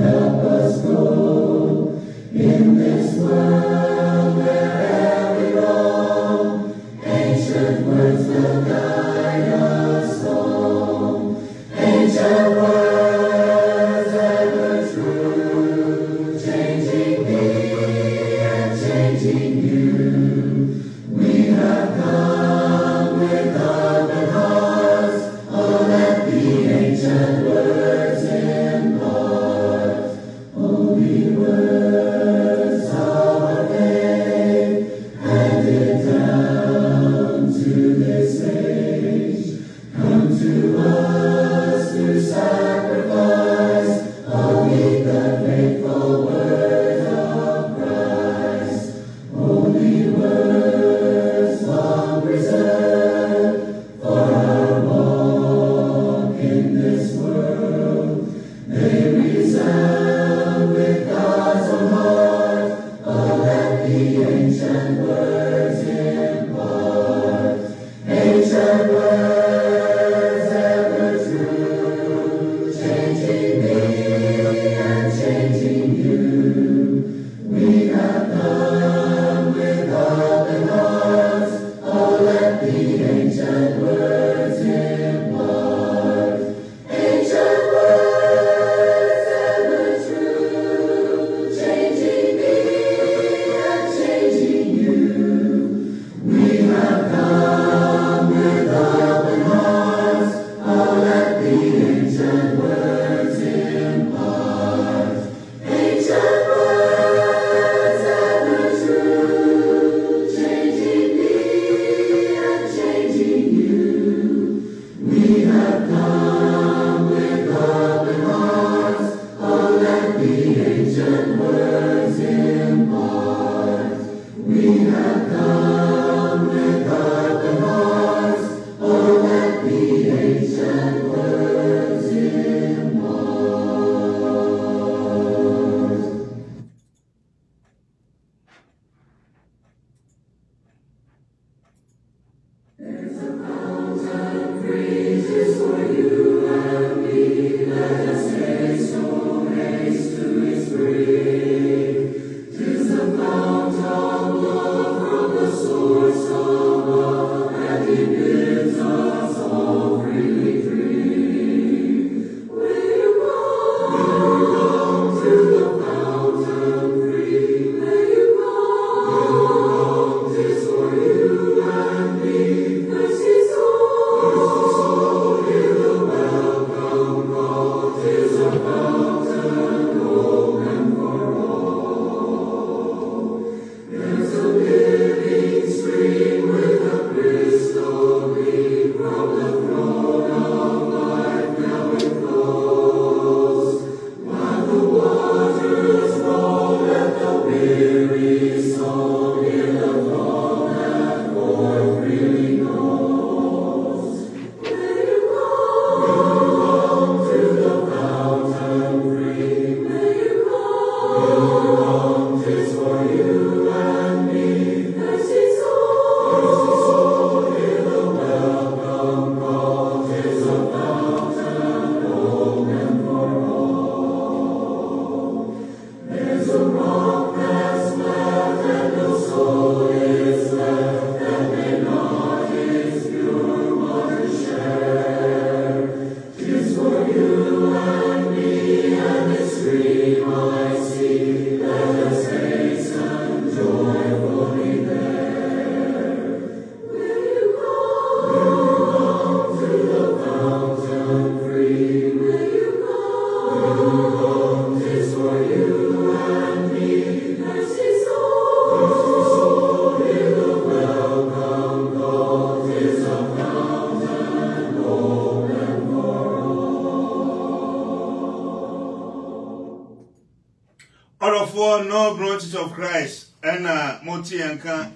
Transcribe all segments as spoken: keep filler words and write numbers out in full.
For no branches of Christ and uh Moti Anka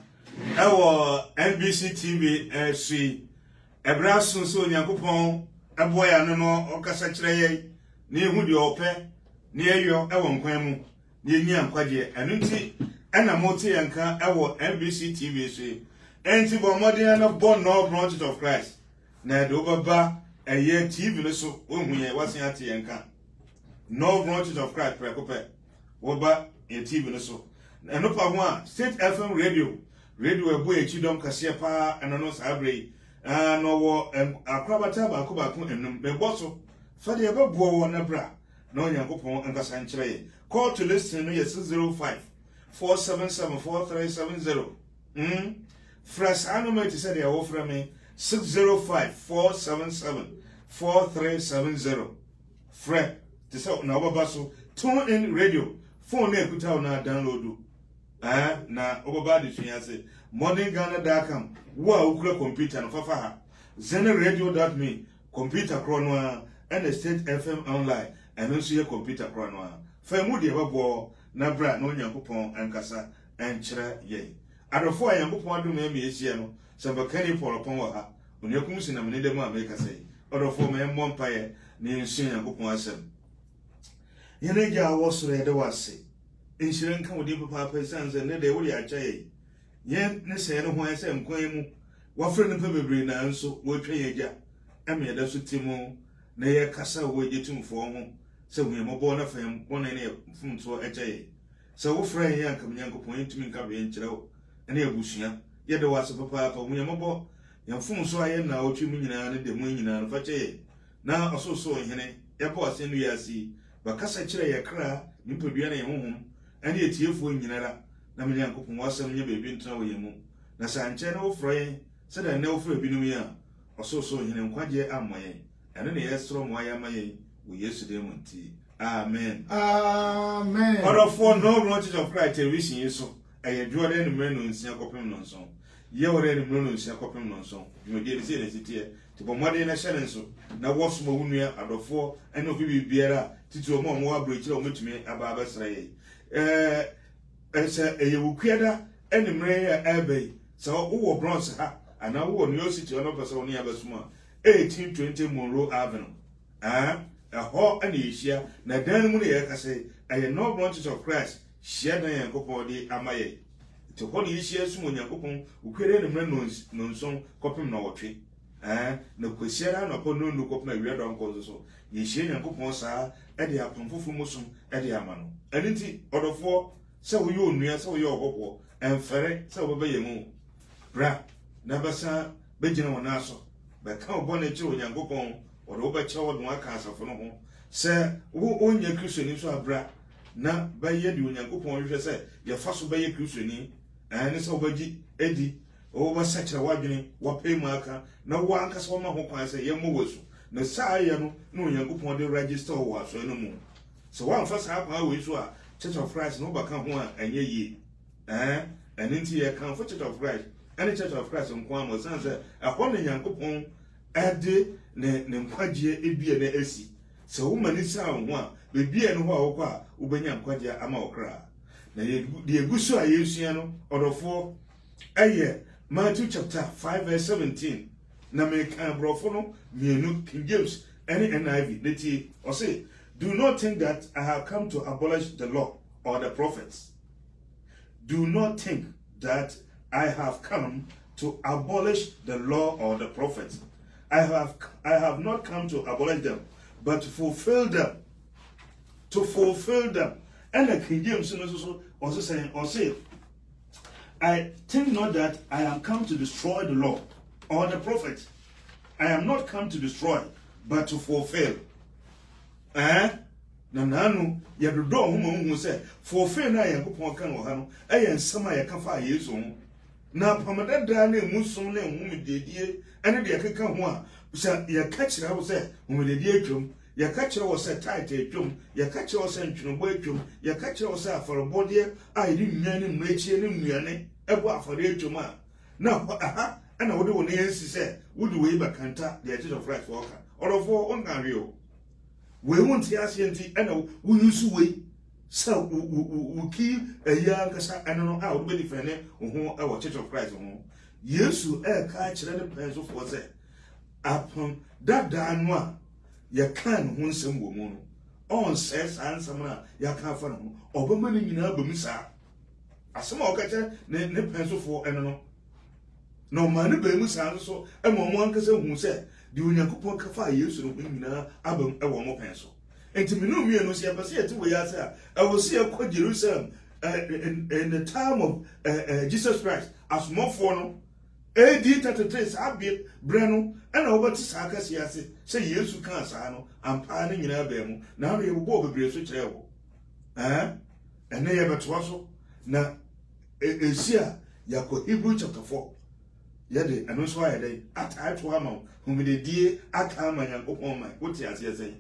Ewo N B C T V F C Ebrasun so Nyankopon eboya no no okasa kire ye na ehu de ope na eyo ewo nkwan mu na enyi ankwage enu nti ena Moti Anka ewo N B C T V F C enti bo modern na born no branches of Christ na do baba eye T V no so ohun ye wasen ate Anka no branches of Christ prekope woba ye T V no so eno pa ho a State F M radio radio ebu echi dom kase pa eno no sabre ah no wo akrabata ba ko ba ko enum be boso fa de be bo wo na bra na onyankopon enkasa nkyere call to listen no yes six zero five four seven seven four three seven zero mm fresh anome to say they offer me six zero five four seven seven four three seven zero Fred to say na obaba so tune in radio phone na ekuta na download eh na obaba de tun ase morning Ghana dot com wo a ukura computer no fafa ha zen radio dot me computer krono and the State F M online and also your computer krono fa mu de babo na bra na onyankopon enkasa enkyere ye adofo onyankopon adom emi ehie no se bakani poropon wa ha onyakum sinam ne dem America say adofo me mompaye ne nsu onyankopon asem yene ja wo soro ye de wase enhyire nka wodi papa pa sanze ne de wori acha ye ye ne se ne ho ese nkwan mu wafre ne pa bebre na nso wo twa ye ja eme da so timu na ye kasa wo jetumfo ho se wo yemo na fam bona ne fumto acha ye se wo fra ye anka nyankopon yentumi nka be nkyere wo ene abusua ye de wase papa pa wo yemo yamfum so aye na otwi mu nyina ne de mu nyina no fa che na ososo hene ye bo ase no yasi ba kasa kire ye kra nipa bia na ye honhom ene etiefo nyinara na me yankopon wasam nya bebi ntena wo yemu na sanche na wo froye se da na wo fra bi no ya ososo hene nkwaje amoye ene ne yesro mo aya maye wo Yesu de monti amen amen order for no branches of Christ television so eye duore ne menu nsia kopem no nso ye wore ne menu nsia kopem no nso you dey say ne sitie to bomade na hyere nso na wo so wonua adofo ene obi bibiara titi o mo mo abrochire o metumi aba abesra ye eh ese eye wukuada ene mre ya ebe so wo bronze ha ana wo New City ono pese oni abasuma eighteen twenty Monroe Avenue ah eho ene yeshia na dan mu ne ye kase eye no branches of Christ share dan yankopon di amaye to ho ne yeshia sumo yankopon ukwere ne mre no nson kopem na wotwe eh na kwesiara na po no no kopem awie don ko so yeshia yankopon sa e de apomfofo musum e de amano ene nti odofo se wo yo onua se wo yo ogogo enfere se wo be yemu bra na basa begina wona aso be ka obone chi onyankopon odo wo be che wo no aka asafo no ho se wo onya kristoni so abra na ba ye di onyankopon hwe se ye fa so be ye kristoni ene se wo bagi edi wo ba sakira wadwene wo pe mu aka na wo anka se wo ma ho kwan se ye mo wosu na saa ye no na onyankopon de register wo aso no mu so wo anfa saa kwa we so a Church of Christ no baka ho a enye yi eh ene nti ye kan for Church of Christ ene Church of Christ nko am san se akọ ne nyankopon ade ne ne nkwagie ebie na esi se wo mani sa ho a bebie no ho a wo kwa wo benya nkwagie ama okra na ye de eguso a yesu no odofo eye Matthew chapter five verse seventeen na me kan brofo no mienu King James ene N I V neti o say do not think that I have come to abolish the law or the prophets. Do not think that I have come to abolish the law or the prophets. I have I have not come to abolish them, but to fulfill them. To fulfill them. And the King James also saying, or say, I think not that I am come to destroy the law or the prophets. I am not come to destroy, but to fulfill. Eh na nanu ya dodo ho mo hu se fulfill na yankopon kan wo ha no eh ensama ya ka fa Yesu ho na pamada da na emusum na hu mededie ene de yakeka ho a bisa ya ka kira wo se hu mededie atwom ya ka kira wo se tight atwom ya ka kira wo se ntwonbo atwom ya ka kira wo se aforbode a yidi nwan ne mrechie ne nnuane ebo afore atwom a na aha ana wo de wo ne yansi se wo de we bakanta the Church of Christ worker orofo on kan rio we won't ask yenti ana wo yusu we so wo ki eya nkasa ana no a wo be defene ho a wo Church of Christ ho Yesu e ka kire ne penso fo se apon dada no a ya kan ho nsem wo mu no on says ansam na ya ka fa no obama ne nyina ba mu sa asema o ka kire ne ne penso fo eno no no man ne ba mu sa so e mo mo ankasa hu se di onyankopon ka fa Yesu no nyina abam e wo mo penso enti menu mi no se pese eti we ya say I will see a Jerusalem uh, in, in the time of uh, uh, Jesus Christ as more for no A D thirty-three sabi breno ena obati saka siase say Yesu kan sa no ampa ne nyina ba mu na no ye bo bebre so kire wo eh ene ye beto so na esia yako Hebrew chapter four yede eno so aye dey atai to ama humidedie aka ama Nyankopon man wote ase ase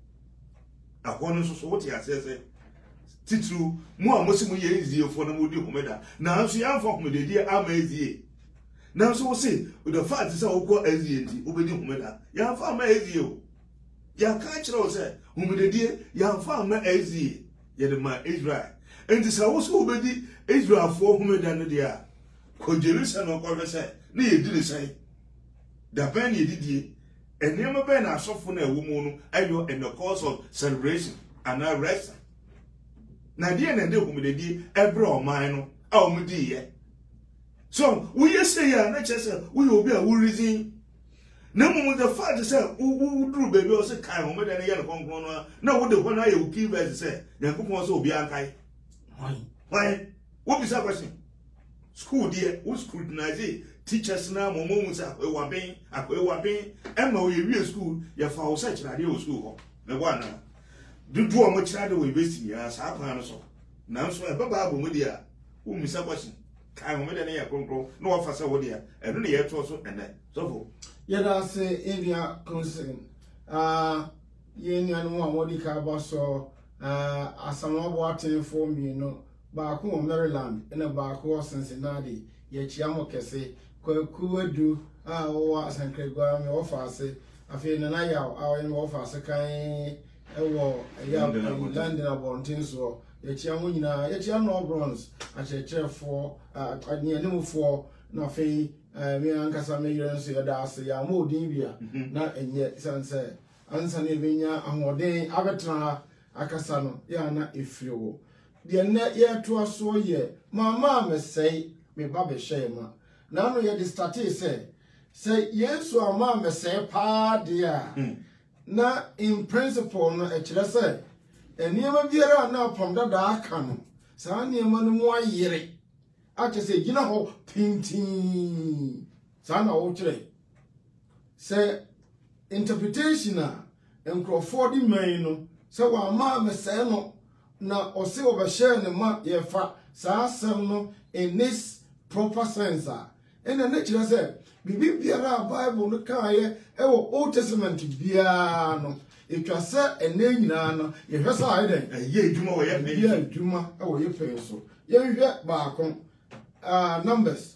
akono so so wote ase ase titru mu a mosimu ye ezie fo na modi humeda na nso ya mfa humidedie ama ezie now so we say the fact is how go ezie nti obedi humeda ya mfa ama ezie o ya ka kire o say humidedie ya mfa ama ezie ye de ma Israel enti sa wo so obedi Israel fo humeda no dia ko Jerusalem ko hwe say na ye diri say da ben ye didie enema ben na asofo na ewo mu no ayo in the course of celebration and rest na die na de humidedie every o man no a o mu di ye. So we say ya na chese we obi a we reason na mo the fact say we do baby o say kai mo me da na ye no konkon no na wo de ho na ye o key verse say Nyankopon say obi an kai why why what be that question school there we scrutinize teachers na mo mo mu say akwa ben akwa ben e ma o ye wi school ya fa o say kira de o school ho me bo ana dudu o mo kira de we besti ya sa kwa no so na so e baba abo mo dia wo mi sa question kai mo me de na ya konkro no wa fa sa wo dia e no ye to so ene so fo ye da say area concern ah ye nya no wa di ka ba so ah asamo bo aten for me no ba ko Maryland ena ba ko Cincinnati ye chia mo kese ko kuwadu ah wo asankre gwa me wo fa ase afi na na ya ah ye wo fa ase kan e wo ya London abontin so ye chia mo nyina ye chia no bronze a chechefo anianimfo na fe me ankasa me yere nso ye da ase ya mo odin bia na enye sanse ansa ne benya ahoden abetra akasa no ya na efiriwo de na ye to aso ye mama me sei me ba be hye ma na no ye de start say say Yesu ama me sei pa de a na in principle no e kire say eniema biara na pom da da aka no sa niema no mu ayere ate say gina ho pintin sa na wo kire say interpretation a enkrofo di man no say wa ma me say no na o se o be share ne ma ye fa sa asem no in this proper sense a ena na kire say bibi biara Bible no kan ye e wo Old Testament biara no etwa se ene nyina no ye hwesa ayi den ye adwuma wo ye ye adwuma e wo ye pen so ye hwe baako ah Numbers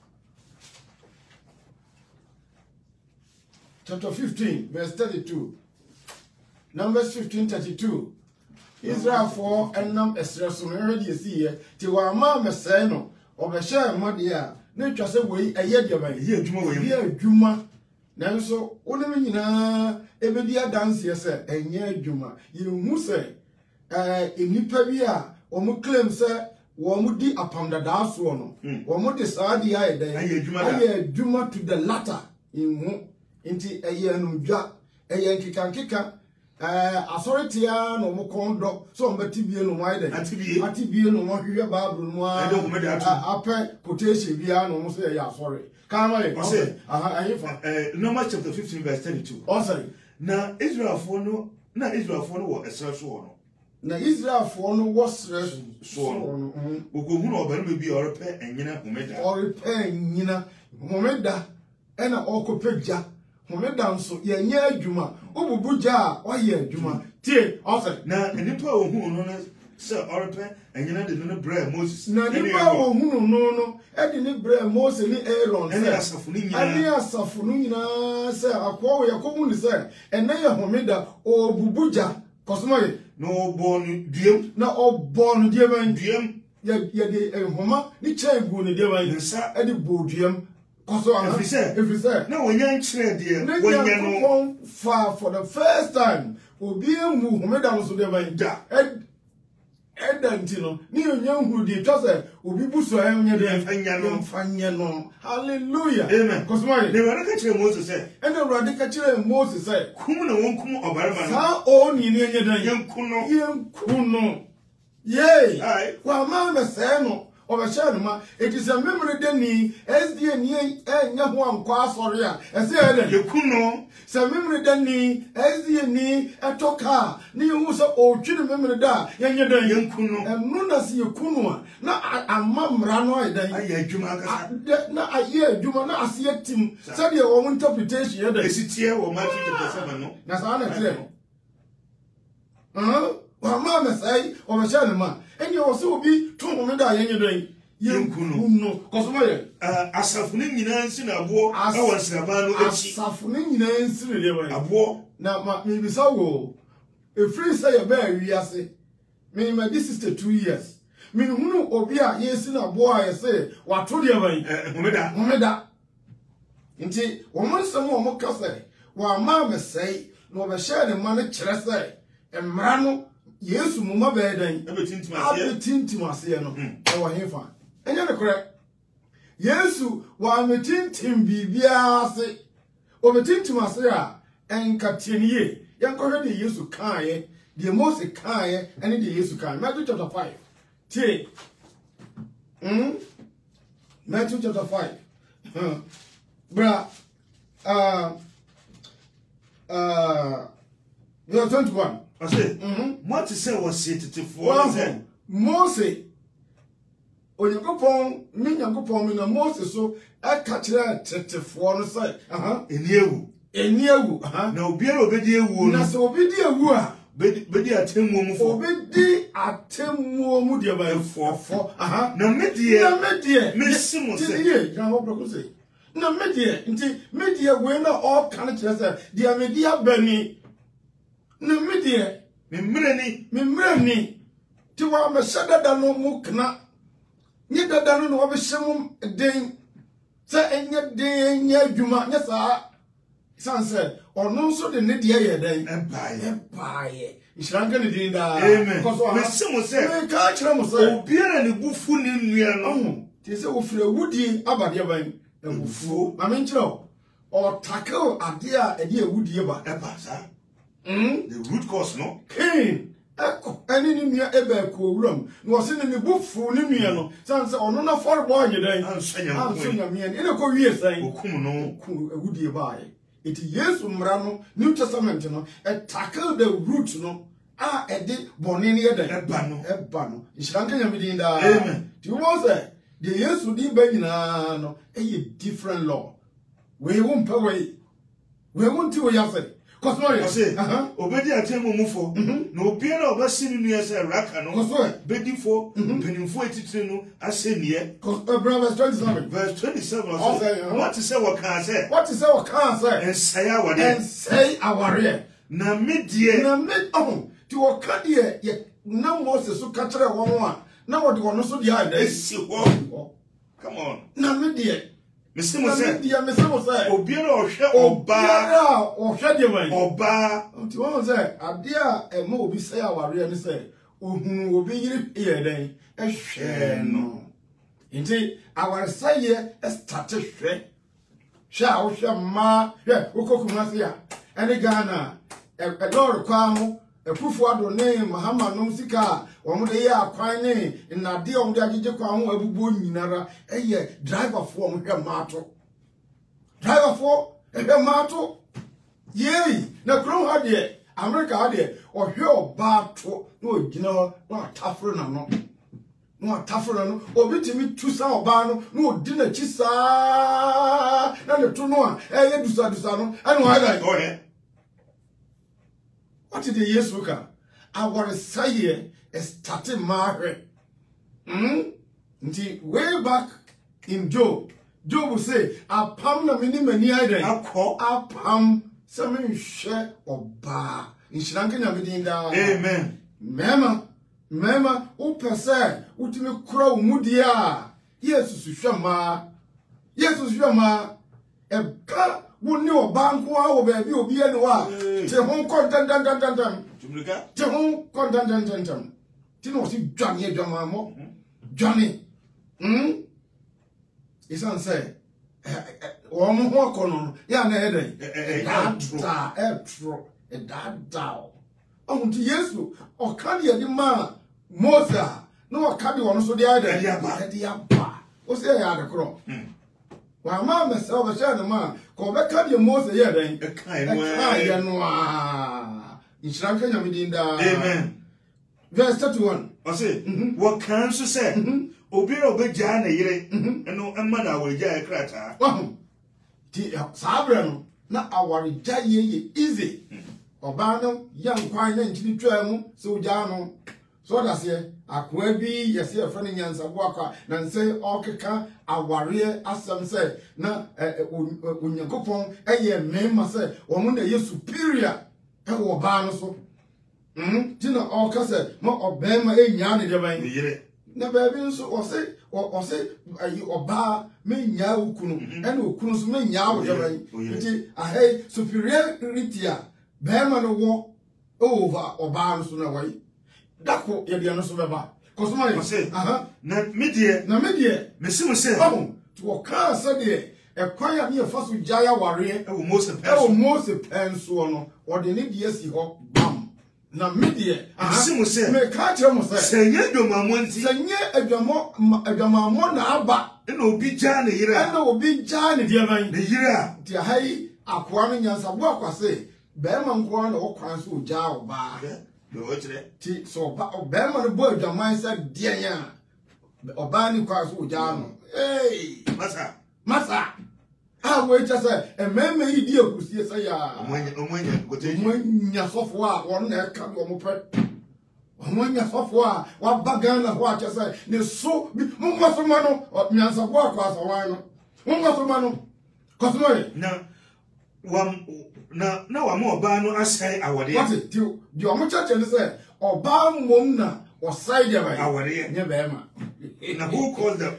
chapter fifteen verse thirty-two. Numbers fifteen thirty-two. Israel for enam esreso no hwe de si ye ti wa ma mesai no obehye mode a na etwa se wo eye de ban ye adwuma wo ye adwuma nanso wonemi nyina ebedi adanse ye se enye adwuma ye hu se eh enipa bi a omu claim se wo mu di apamdada so no wo mu de saadi aye den aye adwuma to the latter inhu inti eye anudwa eye nkika nkika eh authority a no mu kondo so mbati bie no why den atibie atibie no mo hwe Bible no a ape quotation bia no mo so ye authority Kamale, okay. Aha, ayifa. Eh, Numbers chapter fifteen verse thirty-two. Oh, sorry. Na Israel for no, na Israel for no wo esra so no. Na Israel for no wo sra so no. Ogo hu no obanum bi orepe enyina homeda. Orepe enyina homeda ena okopegja. Homeda nso ye nya adwuma. Obubuja a oye adwuma. Tie, oh sorry. Na enipa ohu no na se orepe enyina de no bre Moses. Na nipa ohu no no e de ni bre Moses ni Aaron se. Eni asafo ni nyina. Ani asafo no nyina se akwo ye komu ni se ena ye homeda obubuja kosomo ye no born duem na obon duem duem ye ye de homa ni chegu ni duem nsa e de bo duem koso ana efise efise na wonya nkyere de wonya no for for the first time obi emu homeda no so duem da e e da antino ni onye nhudi to say obi buso enye de mfanya no hallelujah amen kosmai ne wara ka kire Moses say ene urade ka kire Moses say kum na won kum obarema no sa o ni ni enye de yenkuno yenkuno yey ai kwa ma me say no obesha no ma it is a memory de ni S D N enya ho anko asori a ese ede yekuno se memory de ni S D N ni etoka ni hu so otwiri memory da yenye de yenkuno enu na se yekunu a na amamra no edan aye adwuma akasa na aye adwuma na ase atim se de wo interpretation yeda esitie wo Matthew chapter seven no na sa na tire ah wa ma me sai obesha no ma eni wo se obi to ho da yenye de yenkuno no kosoma ye asafo ne nyina nsi na abo na won siraba no achi asafo ne nyina nsi ne le abo na ma me bisa wo e free say ye ba wi ase me ma this is the two years me hunu obi a ye si na abo a ye say wato de ban homeda homeda nti wo mo nsem wo mo kase wa ma me sei no be share ne ma ne kire say emra no Yesu mu ma be dan abetintim ase abetintim ase no e wo hefa enye ne kore Yesu wa metintim bibia ase o metintim ase a enkatienie yankohwe de Yesu kaaye de Mose kaaye ene de Yesu kaaye Matthew chapter five tie mm Matthew chapter five bra uh uh verse twenty-one ase what say was it for say Mose Oyakopon mi Yakopon mi na Mose so aka kire tetefo no say aha eniewu eniewu aha na obiara obedi ewu no na se obedi ewu a bedi atemmu mu fo obedi atemmu mu de ba efo aha na medie na medie mesimu say ye na ho broko say na medie nti medie we na all kan kire say dia media bani na medie me mreni me mreni ti wa me shadada no mu kna ni dada no no be hyem den se enye den nya adwuma nya sa sanse ono nso de ne de ye den empire empire ishranka ne din da amen mesimu say me ka kire mo say obiara ne bufu ne nnua no ti se ofire wudi abade ban e bufu ma me nkire o tackle ade a ede ewudie ba e ba sa mm the root cause no king eko eni ni nua ebe ko wuram no se ne bufu ne nua no sanse ono na for boy den ansanya ah so nya me ene ko wie san okum no ku ewudie bae it Yesu mra no New Testament no e tackle the root no a ede bone ne yeden eba no eba no ishranka nya me din da amen ti wo say the Yesu di ba nyina no e different law we won pa we we won ti we yafe Kosmoye say obedi atemmu mu fo na obiara obasi ne nua say raka no Kosmoye bedi fo penimfo etitire no asenie verse twenty-seven verse twenty-seven also what say what can say what is our can say and say aware and say aware na medie na med oh ti o ka de ye na Moses so ka kire won a na wo de won so de a da esi ho come on na medie mesimu say dia mesimu say obiara ohwe oba obiara ohwe de wan oba ti won say ade a e ma obi say aware ni say ohunu obi yiri ye den e hwe no nti aware say ye e start hwe hwe a ohwe ma hwe ukokuma se ya ene Ghana e lord kwa ho efufu ado ne mahama no sika wo de ye akwan ne nade o de agege kwa ho abubu nyinara eye driver fo mo hwe maato driver fo e hwe maato yei na kro ha de America ha de o hwe oba to na ogina na atafro na no na atafro na no obi timi tusa oba no na odi na chisa na ne to no a eye dusa dusa no anu ha da go ahead. What did the Yesu ka? Our say is starting marriage. Hmm? Way back in Job, Job will say, "Apam na mini mani ide." Akọ Apam sami share oba. Inshiranke na midinda. Amen. Mema, mema. Upese, utimi kura umudia. Yesu sushama. Yesu sushama. Eka. Woni obanko a wo ba bi obi ene wa te hon kontantantantantam tumlika te hon kontantantantam ti no si dwane adwama mo dwane mm isan say o mo ho akono ya na eden da etro e da da o nti Yesu o ka de de ma Moses no o ka de wono so de eden ya ba de ya ba o se ya de kro wa ma me se o be sha no ma ko be ka de Moses ya den e kan ya no a inshira ka nyame din da amen verse thirty-one o se wo kan so se obi obegya na yire eno emma na awregya e krata oh ti sabre no na awaregya ye ye easy oba no yan kwan na ntini twa mu se ogya no so da se akoa bi yesi e fane nyansa bo akwa na nse okeka aware asem se na onyankopon eye mema se omo na ye superior e wo ba no so mm ti na oka se mo obema enya ne de ban yire na baby nso o se o se ayi oba me nya okunu ene okunu so me nya wo de ban ti ahai superiority a bema no wo over oba no so na wai dako ye de no so beba kosoma ye aha na medie na medie mesimu se oh to ka se de e kwan ya me fa so jaya ware e wo Moses e wo Moses penso no o de ne die si ho bam na medie aha mesimu se me ka kire mo se senye dwamamo nti senye adwamo adwamamo na aba ena obi gya ne yire ena obi gya ne die ban ne yire a ti ahai akoa no nyansa bo akwase bema nkoa na wo kwan so gya oba do chire ti so ba bema no bo adwaman se die nya oba ni kwa so gya no hey masa masa ah we just say e meme yi die kusie say ya omanya omanya gote omanya sofo a won na ka do mo pre omanya sofo a wa bagana ho a just say ne so mo mo so ma no nyansa bo akwa so wan no mo mo so ma no koso na wam na na wa mo ba no asai awade what it do di o mo chache ne say oba mom na o sai de ba awade nye be ma na who called the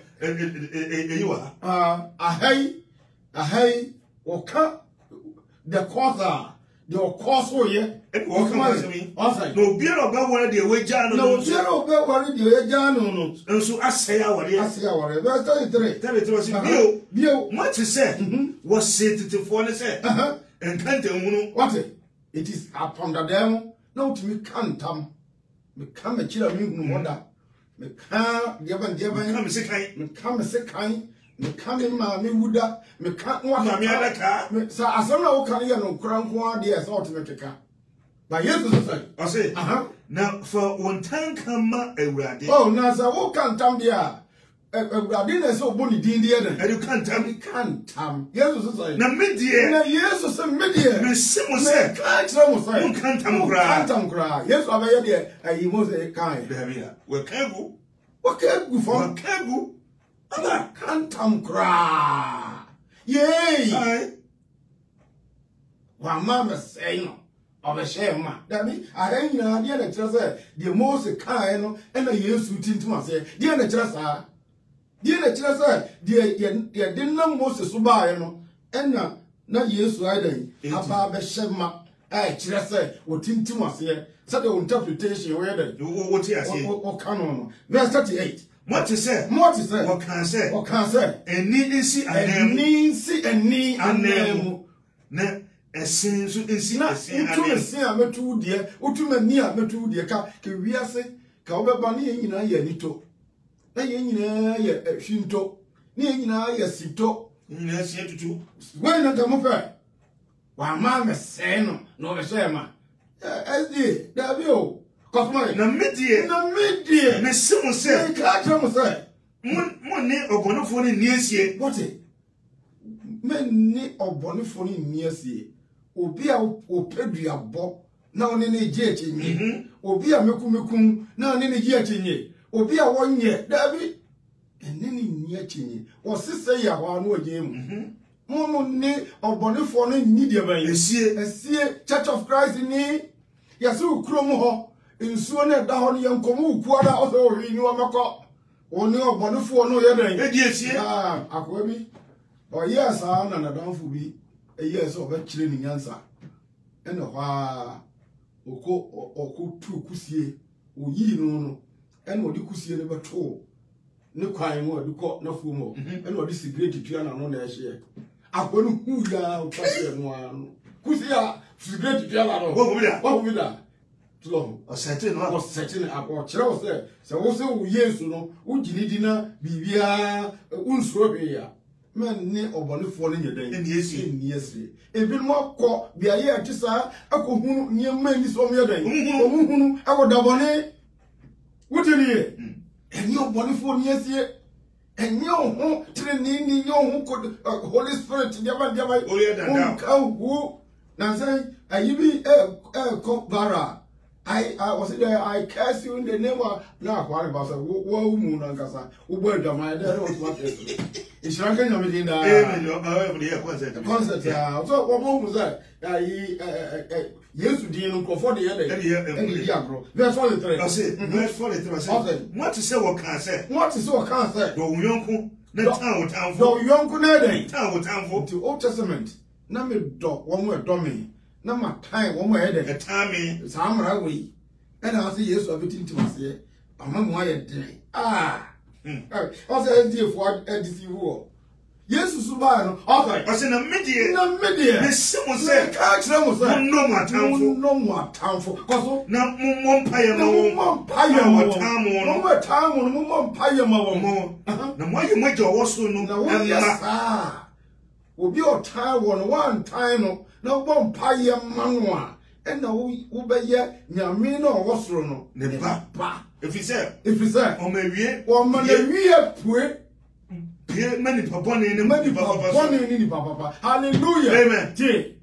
you are ah ahai ahai oka the cause the cause ye e wo ka ma semi osai no biara ba wona de wagya no no biara be wari de wagya no no nso asai awade asai awade verse thirty-three thirty-three was bio bio what you say was say titifo ne say enkanta hunu what it is upon the them no to me cantam me come a chira me hunu wonder me ka de ban de ban come se kan me come se kan me come ma me wuda me ka no ma me adaka me sa asem na wo kan ye no kran ko ade e so automatica ba yesu say o say aha na for one time kama awurade oh na sa wo cantam dia awurade na so boni din dia na and you can't tell me cantam yesu say na medie na yesu say medie me simu say ka kira mo say un cantam kra cantam kra yesu abaye de ayi mo say kan be bia we kagu wa ka gu fo we kagu ana cantam kra yey ai wa ma me say no obeshema dabi ahe nyina de na kira say de Moses kan no na yesu tintim ase de na kira sa de na kira say de de de na Moses so baaye no na na yesu aidan aba beshema eh kira say wo tintim ase say the interpretation we dey wo ti ase o canon no verse thirty-eight what you say what you say what can say what can say eni nsi anem eni nsi eni anem na esin so nsi na esin utu anem esin a metu de utu mani a metu de ka ke wiase ka obeba na yen nyina ye nito na yen nyina ye hwinto na yen nyina ye sito nyina esin tutu we na ka mo pe wa ma me se no no be se ma sd da bi o kosmo na medie na medie me simu say ka tra mo say mon mon ne ogonofo ne niesie what men ni obonifo ni niesie obi a opedua bo na one ne je achenye obi a mekumekum na one ne je achenye obi a wonye dabi ene ni ni achenye wo sese ya ho anu oje mu mo ni obonifo no ni de ban esie esie Church of Christ ni yasu ukrom ho nsuo na da ho ne yankomu ukuada o so wi ni o meko oni obonifo no ye dan e di esie ah akwa bi o yes ah na na danfo bi e yes o ba kire ni nyansa ene hwa oko oko tu kusie o yi no no and what you could see in the tool. No crying word, you call no fumo, and what is the great piano on their share. I wouldn't who ya one. Kusia, great piano. What will that? What will that? Long or setting was setting up or Chelsea. So also, yes, you know, Ujidina, Bibia, Unswabia. Man, ne or bonnet falling your day. And yes, yes, a bit more caught be a year to say, I could near men is on your day. I would have on it. What do you and your bonnet for years yet? And your home, training your home could Holy Spirit, never, never, who now say, I you be a cock barra. I I was there. I curse you in the name of now. What about the wo moon and casa? Who were my dad was what is it's ranking of it in the concert. Yeah, so what was that? Yes, to deal for the other year. That's all the three. I said, that's for the what to say what can say? What is what can say? No, young, no town, no young, no town, town for the Old Testament. Number dog, one more dummy. No my time, one more head at time, some way. And I'll see yes of it into my say, among my day. Ah, I was a dear for a deceive war. Yes, Subano, okay. I was in a media, in a media. Miss Simon said, catch them was no more town, no more town for Cosso. Now, one pie, no more pie, no time, no more time, no more pie, no more. Now, why you make your also no, ah, will be your time on one time. No one pie manwa, and no Ubeya, Yamino, was Rono, the papa. If he said, if he said, or maybe, or maybe a poet, many papa in the money papa. Hallelujah, amen. J.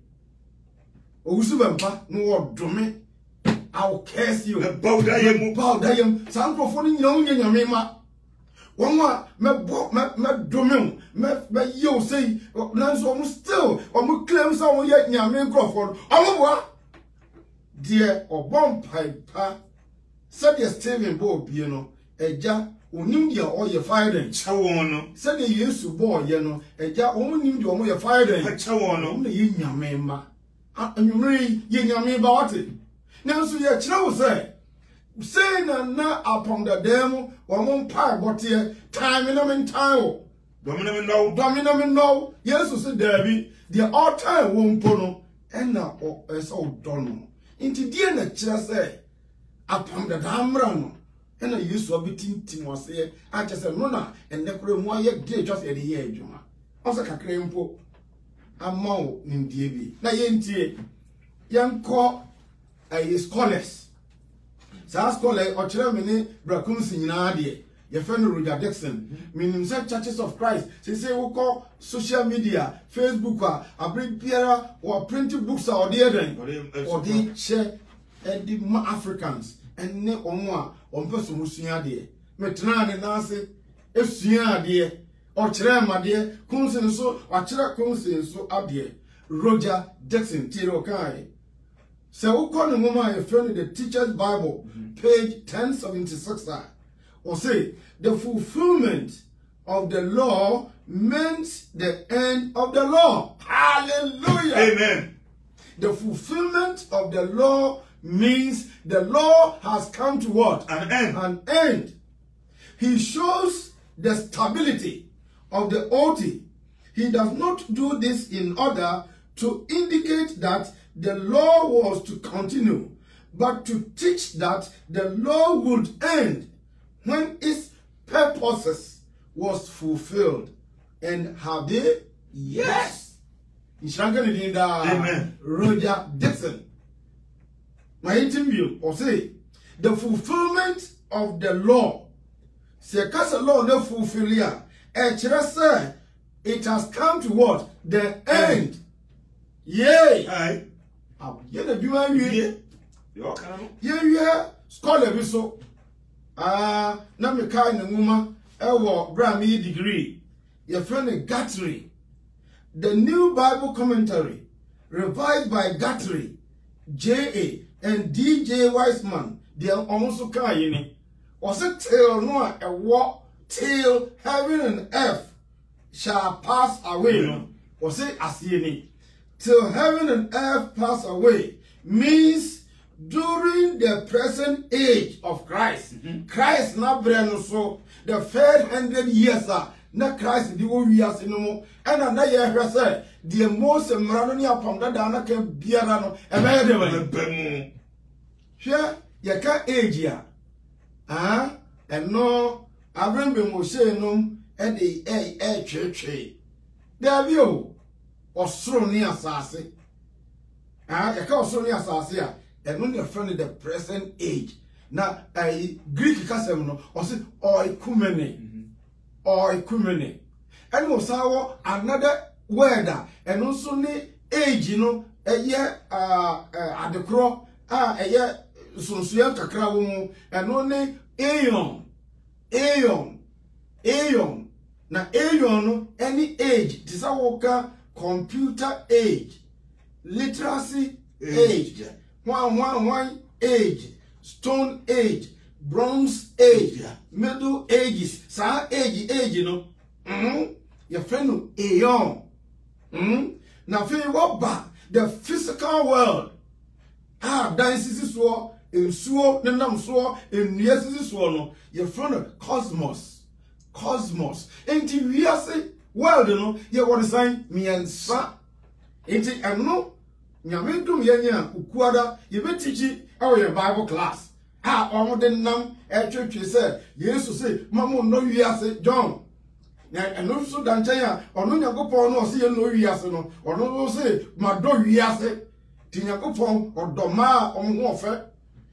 Usubampa, no drumming. I'll curse you. Bow diam, bow diam, some profounding young in your mema. One more, my book, my domain, my you say, none almost still, or we claim someone yet near me, Crawford. Oh, what? Dear or bomb piper, said your Stephen Bob, you know, a jar, who knew you or your firing. Chawono, said you used to boy, you know, a jar only knew you or your firing. Chawono, only in your member. And you really, yin your me about it. Now, so your child say. Say na upon the demo, one more pie, but here, time in them in time. Dominum no, dominum no. Yes, said Debbie, the all time won't pono, and now as old Donno. Into dear nature say, upon the damrano, and I used to be tinting was here. I just said, Nona, and never more yet did just at the year, Juma. Also, a cream po. I'm more in D B. Na yentie, young call a scholars. South Scholar or Chairman Bracum Sinade, your friend Roger Dixon, meaning such churches of Christ. They say we call social media, Facebook, a bring Pierre or printed books or the other, or they share the Africans and ne on one person who see a dear. Metran and Nancy, if see a dear, or Chirama dear, Kunsen so, or Chira Kunsen so up dear. Roger Dixon, Tiro Kai. So, we call the woman a friend in the Teacher's Bible, page ten seventy-six. Or say, the fulfillment of the law meant the end of the law. Hallelujah. Amen. The fulfillment of the law means the law has come to what? An end. An end. He shows the stability of the oath. He does not do this in order to indicate that the law was to continue, but to teach that the law would end when its purposes was fulfilled. And have they? Yes. Amen. Roger Dixon. My interview or say the fulfillment of the law. Say cause the law no fulfill ya. Say it has come to what? The end. Yay. Aye. Yeah, the human yeah. Yeah, yeah. Scholar be so. Ah, na me kai na nguma ewo Brami degree. Your friend Guthrie. The New Bible Commentary, revised by Guthrie, J A and D J Wiseman. They are almost kai. Was it till no a walk till heaven and earth shall pass away? No. Was it as ye till heaven and earth pass away means during the present age of Christ. Mm-hmm. Christ na brand so the third hundred years are na Christ the whole years no mo and na ye hwe say the most mrano ni apam da da na ka biara no e be de ba hwe ye ka age ya ah eno Abraham be mo say no e de e e twetwe da bi o osoro ni asase ah ye ka osoro ni asase a eno ne friend the present age na ai Greek kasem no o say oikumene oikumene and mo sawo another word and also ni age no eye ah adekro ah eye sunsuya kakra wo mu eno ni aeon aeon aeon na aeon no any age this awoka computer age literacy age one one one age stone age bronze age middle ages sa age age no mhm your friend no aeon mhm na fe wo ba the physical world ah dan sisi so ensuo ne nam so enua sisi so no your friend no cosmos cosmos enti wiase world no ye what sign miensa enti eno nyame dum yenya ukuada ye betichi awo your bible class ah omo de nam e twetwe se yesu se mamo no wiase John na eno so danche ya ono nyagopon no se ye no wiase no ono se mado wiase ti nyagopon odoma omo ho ofe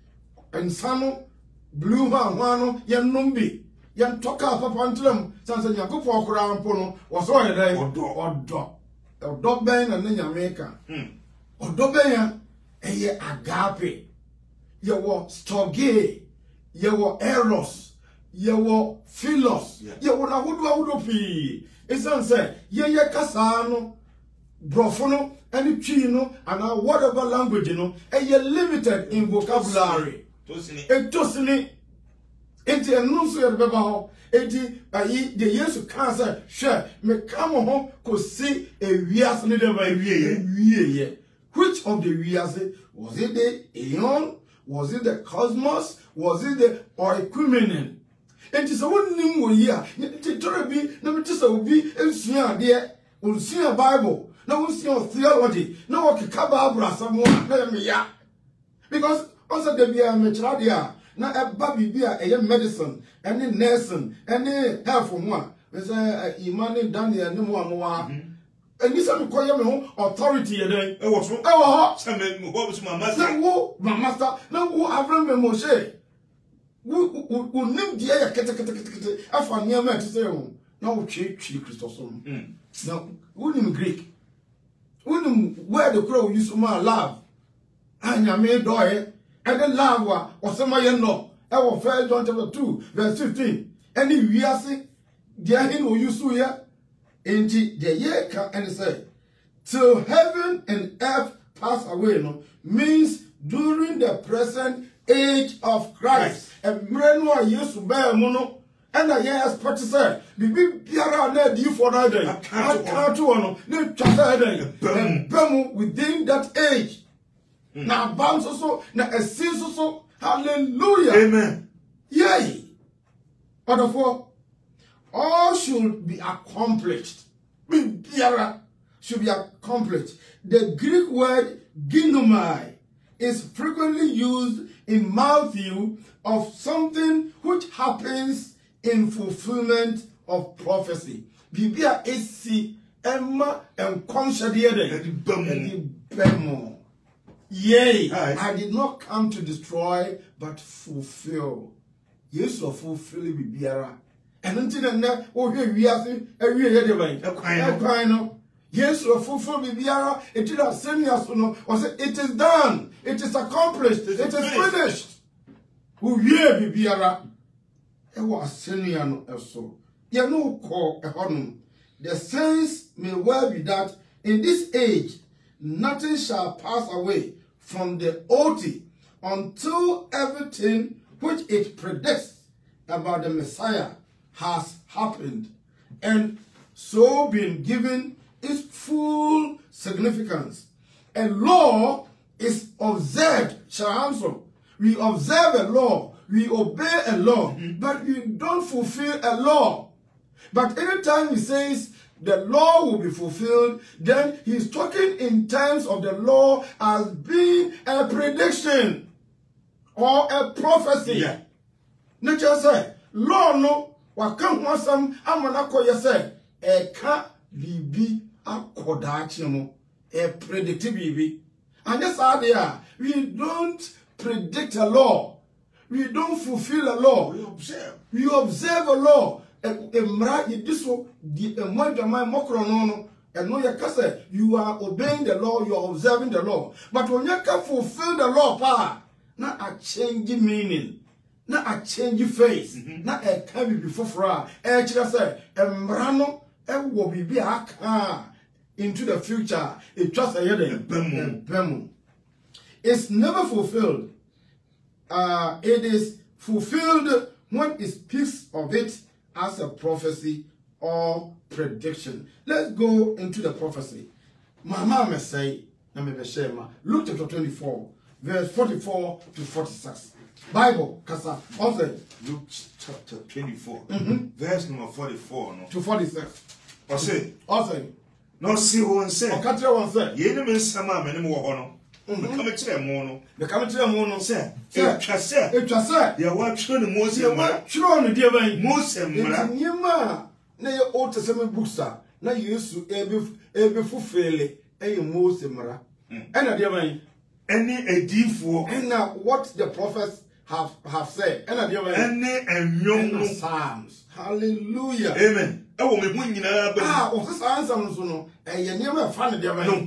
ensano blue ha hwano ye nombi ye ntoka papa ntram sanse nyagopon kora mpo no wo so ye dai odo odo odo ben na nyame ka hmm odo ben ya eye agape ye wo storge ye wo eros ye wo philos ye wo na hudu hudu pi esan say ye ye kasa no brofo no any twi no and whatever language no e ye limited in vocabulary tosini e tosini enti enu so ye beba ho enti ayi de yesu kan say hwe me kam ho ko si e wiase ne de ba wie ye wie ye which of the wiase was it the aeon? Was it the cosmos? Was it the oikumene? And it's a one name wo year. Titorebi, no tisa ubi, ensuya de, unsuya Bible, no unsuya theology, no what kababra someone, no me ya. Because also there be a metradia, na a baby beer, a medicine, any nursing, any health from one. There's a Imani Daniel, no more. And this is call you authority again. Eh, what's wrong? Eh, what? Some was my master. No, my master. No, who Abraham Moshe. Who who named the air kete kete kete kete. I found near me to say, no, cheap, cheap Christosum. Now, who in Greek? Who where the crow used to my love? And I made doy, and then love or some I know. I will fair John chapter two, verse fifteen. Any we are sick, dear him who used to hear. Inti the year can and say till heaven and earth pass away no means during the present age of Christ. And mreno a yesu be mu no and a year expect say bibi biara na di for na day aka to no na twasa day bam within that age na bam so so na asin so so hallelujah amen yay wonderful. All should be accomplished. Biara should be accomplished. The Greek word ginomai is frequently used in Matthew of something which happens in fulfillment of prophecy. Bibia esi emma and conshadiade. Yea, I did not come to destroy but fulfill. Yes, or fulfill Bibiara. And until then, oh, here we are, every year, a no. Yes, or fulfill Bibiara, it did not send us no, or say, it is done, it is accomplished, it is finished. Who year Bibiara? It was senior so. You know, call a honum. The sense may well be that in this age, nothing shall pass away from the oath until everything which it predicts about the Messiah has happened, and so been given its full significance. A law is observed handsome. We observe a law, we obey a law, mm-hmm. but we don't fulfill a law. But anytime he says the law will be fulfilled, then he's talking in terms of the law as being a prediction or a prophecy. Yeah. Nature say, law no, wakam wasam amanako yase, e ka bibi akodachimo, e predictive bibi. And that's how they are. We don't predict a law. We don't fulfill a law. We observe. We observe a law. Emra yidiso di emwanja mai mokronono. And no yakase, you are obeying the law, you are observing the law. But when you can fulfill the law, pa, not a change meaning, not a change face, not a can be before fra. Eh, say, emrano, e will be a into the future. It just a year. It's never fulfilled. Uh, it is fulfilled when it speaks of it as a prophecy or prediction. Let's go into the prophecy. Mama may say, Luke chapter twenty-four, verse forty-four to forty-six. Bible, Kasa, also. Luke chapter twenty-four, mm-hmm. verse number forty-four no? to forty-six. Also, also. No, see one say. Or Katra one say. Ye no men sama me no wo no. Come to mono. The come to mono say. Say, say. It was say. They were trying to Moses. They were trying to dear man. Moses, Yema. Na your old testament books are. Na you used to every every fulfill a Moses mara. And a dear man. Any a deep for. And now what the prophets have have said. And a dear man. Any and young Psalms. Hallelujah. Amen. I will be winning. Ah, of this answer, no, and you never found the man.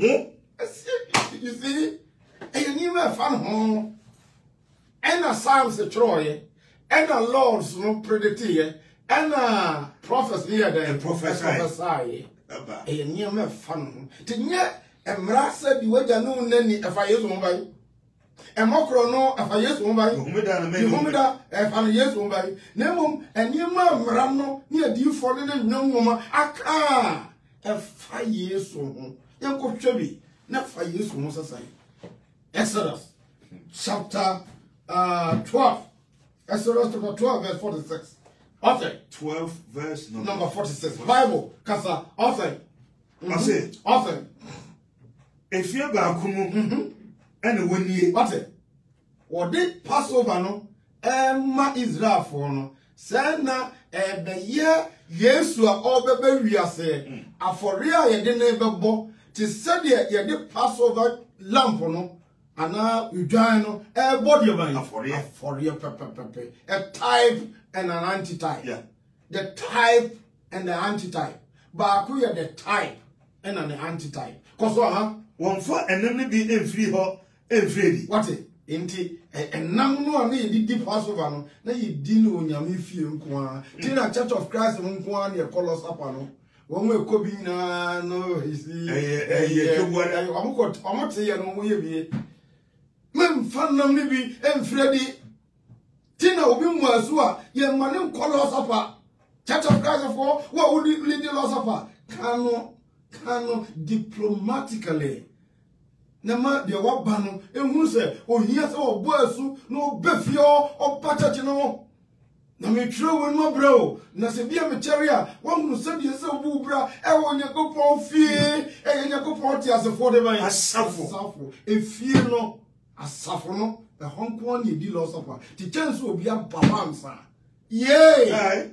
You see, and you never found home. And a Psalms the Troy, and a Lord's no predicted, and a prophet near the prophesy. And you never found. Tinya, and Mra said you were no nanny if I use one. And Mokro no if I use one by Humida, if I use one by Nemum, and you mam Ramno near you for the no woman. Aka a five years old. Young Kochabi, not five years old. Exodus chapter uh, twelve. Exodus chapter twelve, verse forty-six. Author twelve, verse number, number forty-six. Bible, Kasa, author. I say, author. If you're back, and when you what it? What did Passover no? Emma Israel for no. Sena ebe ye Yesu a obebe wiase. Aforia ye de nebebo. Ti said ye ye de Passover lamp no. Ana udwan no e body ban. Aforia. Aforia pepe pepe. A type and an antitype. Yeah. The type and the antitype. Baaku ye the type and an antitype. Koso ha. One for and then be free ho. Every what it? Inti and now no me did Passover no. Na ye dino nyame fie nko a. Tina Church of Christ nko a na kolos apa no. Won we ko bi na no isi. Eh eh eh eh amukot amote ye no ye bie. Mem fannam ni bi emfredi. Tina obi mu azu a ye mane kolos apa. Church of Christ for what would you lead the loss apa? Kano kano diplomatically. Nama de wabano ehunu se ohia se obo asu no befio obachachi no na me tire we no bro na se bia me chere a wahunu se de se obu bra e wo nyakopon fie e nyakopon ti asefo de ban asafo asafo e fie no asafo no e honko an di lo sofa ti chance obi ababa amsa yey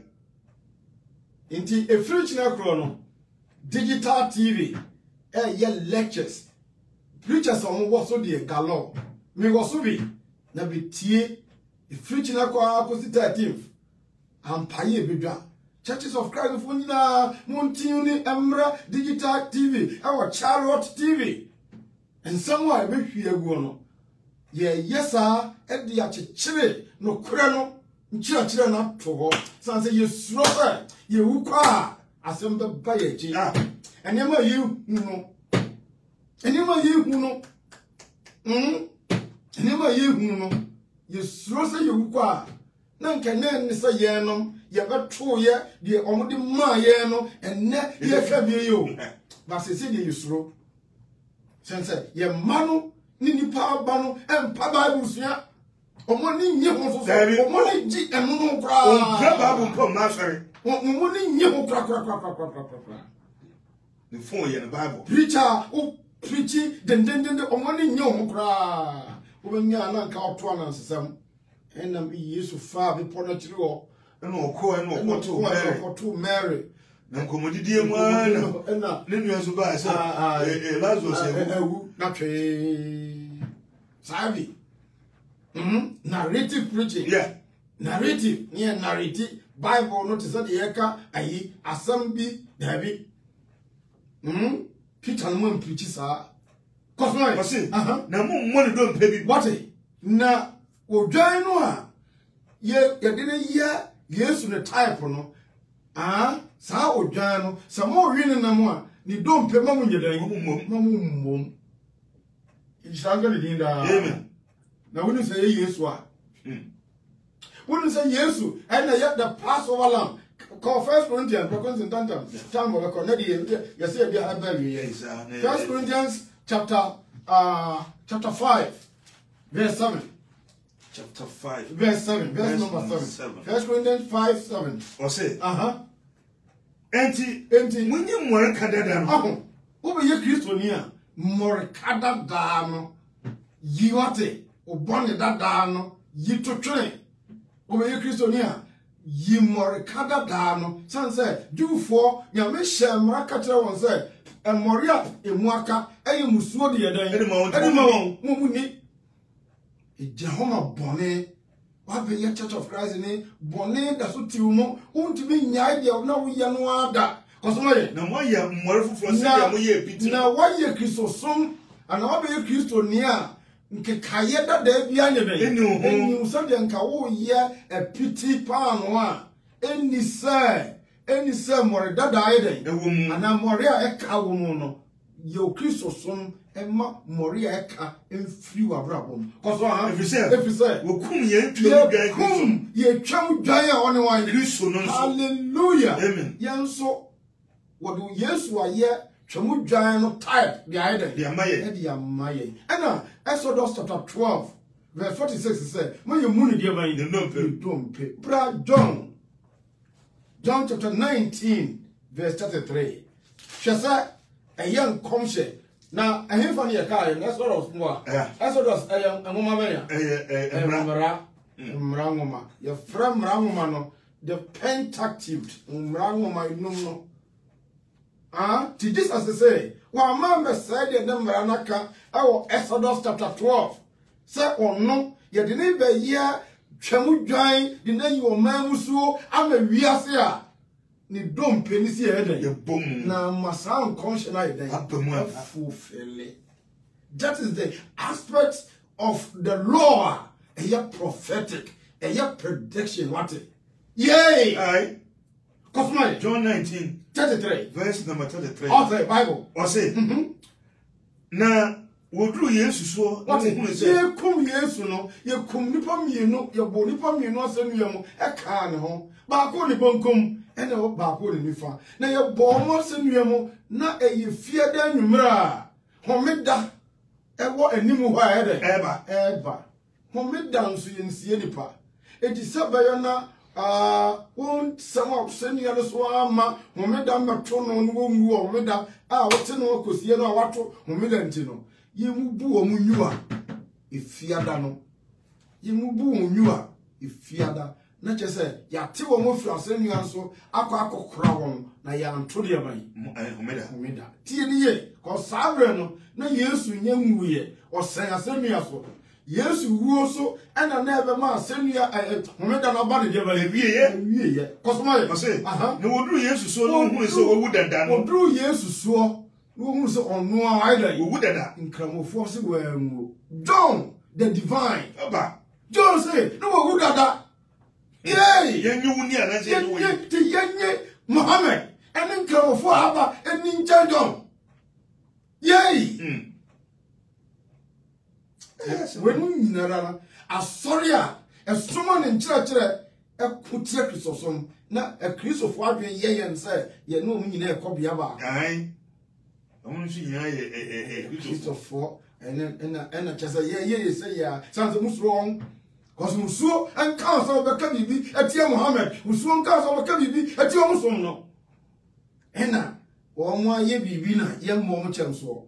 inti e fridge na kro no digital T V e ye lectures preachers on what so the galore. Me was so be na be tie if preaching na kwa akosi thirteenth ampaye bedwa Churches of Christ for nyina montini emra digital T V our Charlotte T V and somewhere be hwie agu no ye yesa e de achechire no kura no nchira chira na to ho san say ye suro fa ye wukwa asem be ba ye ji ah enema ye hu no enema ye hu no mm enema ye hu no ye suro say ye wukwa na nkene ne say ye no ye beto ye de omode ma ye no enne ye hwa bi ye o ba se se de ye suro sense ye ma no ni nipa ba no empa Bible sua omo ni nye ho so omo ni ji enu no kra o kra Bible pom na sori omo ni nye ho kra kra kra kra kra kra the phone ye the Bible preacher o preachi den den den omo ni nye ho kra o be nya na nka oto na nsesam enam Yesu fa be pono chiri ho na okọ na okọ to Mary to Mary na nkomodidie mu na ne nua so ba se eh Lazarus ewu na twe sabi mhm narrative preaching yeah narrative near narrative Bible no to say the yeka ayi asam bi dabi mhm Peter no man preach sa cosmo aha na mo mo ne do mpa bi what na odwan no a ye ye de ye Yesu ne type no ah sa odwan no sa mo wi ne nam a ni do mpa ma mo nyedan ma mo mom ishanga le dinda amen na wonu say Yesu a wonu say Yesu and the Passover lamb call First Corinthians because in tantam time of connect you say be have yes First Corinthians chapter uh chapter five verse seven chapter five verse seven verse number seven First Corinthians five seven or say uh-huh enti enti munyi more kadada no oh wo be ye Kristo ni a more kadada no yiwate obone dada no yitotwe wo be ye Kristo ni a yi more kadada no san say jufo nya me hye katra won say emoria emuaka eye musuo de yedan edi ma won mo mu ni ejahoma bone wa be ye Church of Christ ni bone da so tiwo mo unti be nyaade na wo ye no ada kosomo ye na mo ye more fufuro se ya mo ye piti na wa ye Kristo som ana wa be ye Kristo ni a nke kaye dada bia nye be eni so de nka wo ye epiti pa no a eni se eni se more dada aye den ana more a eka wo mu no ye Kristo som emma more a eka emfiri wa brabom koso ha efise efise wo kum ye twam dwan kum ye twam dwan a one wan Kristo no so hallelujah amen yen so wo do Yesu aye twam dwan no type the aye den the amaye e the amaye ena Exodus chapter twelve verse forty-six say when you muni dia ban the no pe don't pay bra John John chapter nineteen verse thirty-three she say a young comshe na ehemfa ne yaka na Exodus mo a Exodus ayam ngoma ba ya eh eh mra mra ngoma ya fra mra ngoma no the Pentateuch mra ngoma inum no ah ti Jesus to say wa mama said the mra naka awo Exodus chapter twelve say ono ye de ne ba ya twam dwan de na yi o mamusuo ama wiase a ni dompe ni si eden ye bom na masan conscious na eden abamu fulfill. That is the aspect of the law, a prophetic, a prediction. What? Yay! Aye. Cosmo John nineteen thirty-three verse number thirty-three. of the Bible. Or say Mhm. na wodru Yesu so What? na hunu say Ye kum Yesu no, ye kum nipa mienu, ye bo nipa mienu asenu mu, e ka ne ho. Ba ko nipa nkum ene wo ba ko ni nifa. Na ye bo mo asenu mu na e ye fie da nwumra. Homeda ewo animu ho a ede eba eba homeda nso ye nsie nipa. Edi sabayo na ah won sama opsenu ya so ama homeda mato no no wo ngu homeda a wote no akosie no a wato homeda nti no ye mu bu o mu nyu a efiada no ye mu bu o nyu a efiada na che se ya te wo mo fi asenu ya so akọ akokora won na ya nto de ban homeda homeda tie ni ye ko sabre no na Yesu nya nwuye o sen asenu ya so Yesu wuo so ena na ebe ma asenu ya homeda na ba de de ban ewie ye ewie ye kosoma ye ose aha na wodru Yesu so no hunu say owu dada no wodru Yesu so no hunu say onu a aida owu dada nkramofo se wanwo John the divine oba John say no owu dada yey yenyu wuni ana say no yenye ti yenye Muhammad ene nkramofo aba eni ncha John yey mm wenu nyinara asori a esoma ne nchira kire ekutie Kristosom na e Kristofo adwen ye ye nse ye no mu nyina ekobia ba ai amun su nyina ye eh eh Kristofo and and and just a yeah yeah say yeah sounds much wrong cause musuo and council beka bibi etia Muhammad musuo and council beka bibi etia musom no ena wo mo aye bibi na ye mo mo chemso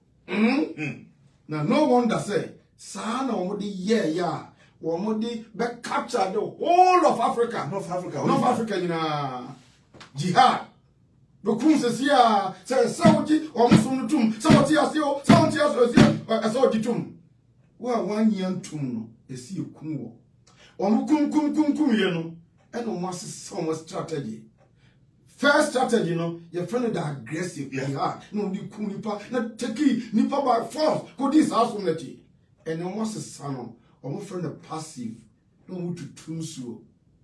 mm na no wonder say sa na wo de yeah yeah wo mo de be capture the whole of Africa North Africa North Africa na jihad Bokum says here, says Saudi or Muslim tomb, Saudi Asio, Saudi Asio, a Saudi tomb. Well, one young tomb is you kum or Mukum kum kum kum, you know, and no master some strategy. First strategy, you know, your friend are aggressive, yeah, no, you kum nipa, not take nipa by force, go this house on the and no master son or my friend a passive, no to tomb so.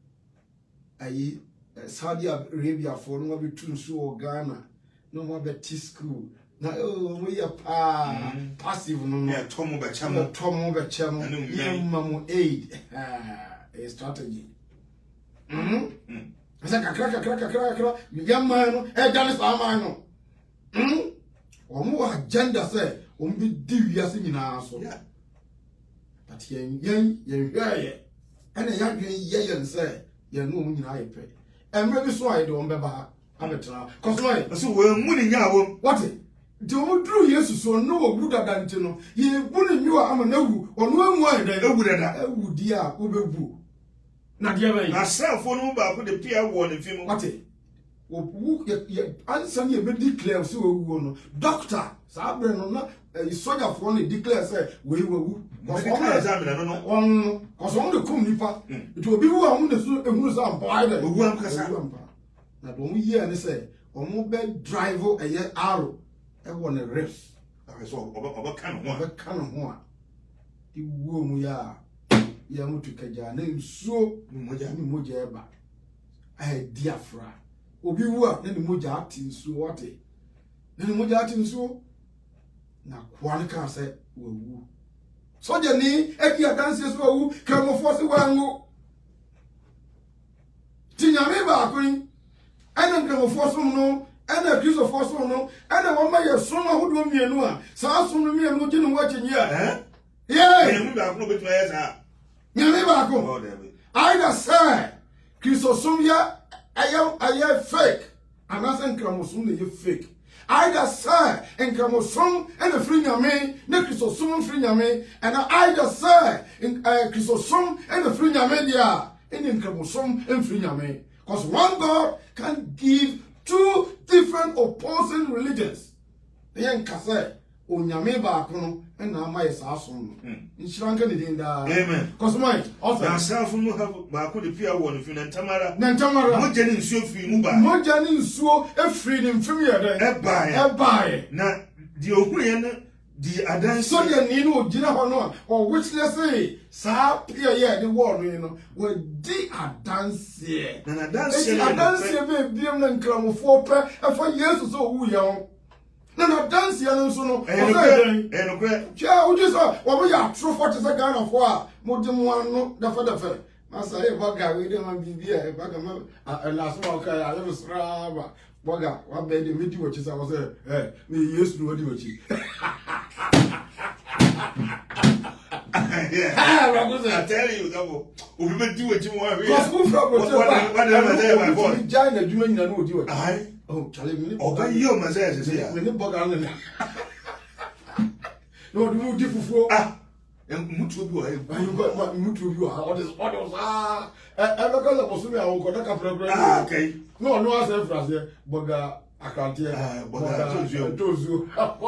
I Saudi Arabia for no be tunsu or Ghana, no more be school. Na oh we are pa passive no yeah Tomo be chamo Tomo be chamo mamu aid a strategy. Mhm. Asa kakra kakra kakra kakra yamma no e dane sa man no. Mhm. Omo agenda say o be di wiase nyina so. Yeah. But yen yen yen hwaye. Ana ya dwen yen say yen no nyina ye pe. And maybe so I don't remember. I'm a child. Cause why? So we're moving now. What? Do drew yes, so no good than to know. Ye wouldn't you am a no or no more than a wood and a wood, dear, Ubebu. Not yet. Myself for no about the peer one if you what it. Answer you be declare so doctor. Sabren no soldier for only declare say we will examine I don't know one cause on the come nipa it will be who am the so ehunu sam boy there we am kasa na don year ne say omo be drive a year arrow e won a race so oba kan ho oba kan ho a di wo mu ya ya mutu kaja na nsuo moja ni moja e ba ai diafra obi wu a na ni moja ati nsuo wate na ni moja ati nsuo na kwani kan say wo wu soja ni eki adanse so wu kramofo se wangu tinyame ba akun ena kramofo so no ena kristo fo so no ena wo ma ye so no hodo mienu a sa so no mienu gye no wache nyi a eh ye me ba akun betu ya sa nyame ba akun either say kristo so ya ayam ayam fake anasen kramoso no ye fake either say in Kramosom and the free Yame, ne Chrisosum free Yame, and either say in Chrisosum and the free Yame, they in Kramosom and free Yame. Because one God can give two different opposing religions. The young Kase, O Yame Bakono, and now my assassin. In Shranka in the Amen. Because my also myself who have Baku the Pia one of you and Tamara, Nantamara, Mojanin Sufi Muba, Mojanin Suo, a freedom from your day, a buy. Now, the Okuyan, the Adan Sonia Nino, Gina Hono, or which let's say, Sa Pia, the war, you know, were the Adance here. And a dance here, a dance here, baby, and Cramo for and for years or so, who young. No, no, dance here, no, so no. Eh, no, great. Yeah, we just saw what we are true for is a kind of war. More than one, no, the father fair. Master, hey, Bugger, we don't be here. Bugger, a last walk, I never scrub. Bugger, what made the meeting watches? I was there. Eh, we used to do it. Yeah, I tell you, double. We will do what you want. Because who from what I'm China doing, I know you. I. Oh, Charlie, me. Oh, but you must say, me no bug on. No, do you for ah? And mutu you are. You got what mutu you are. What is what was ah? And because I was me, I will go to program. Ah, okay. No, no, I said for us, Boga, I can't hear. Ah, Boga, I told you.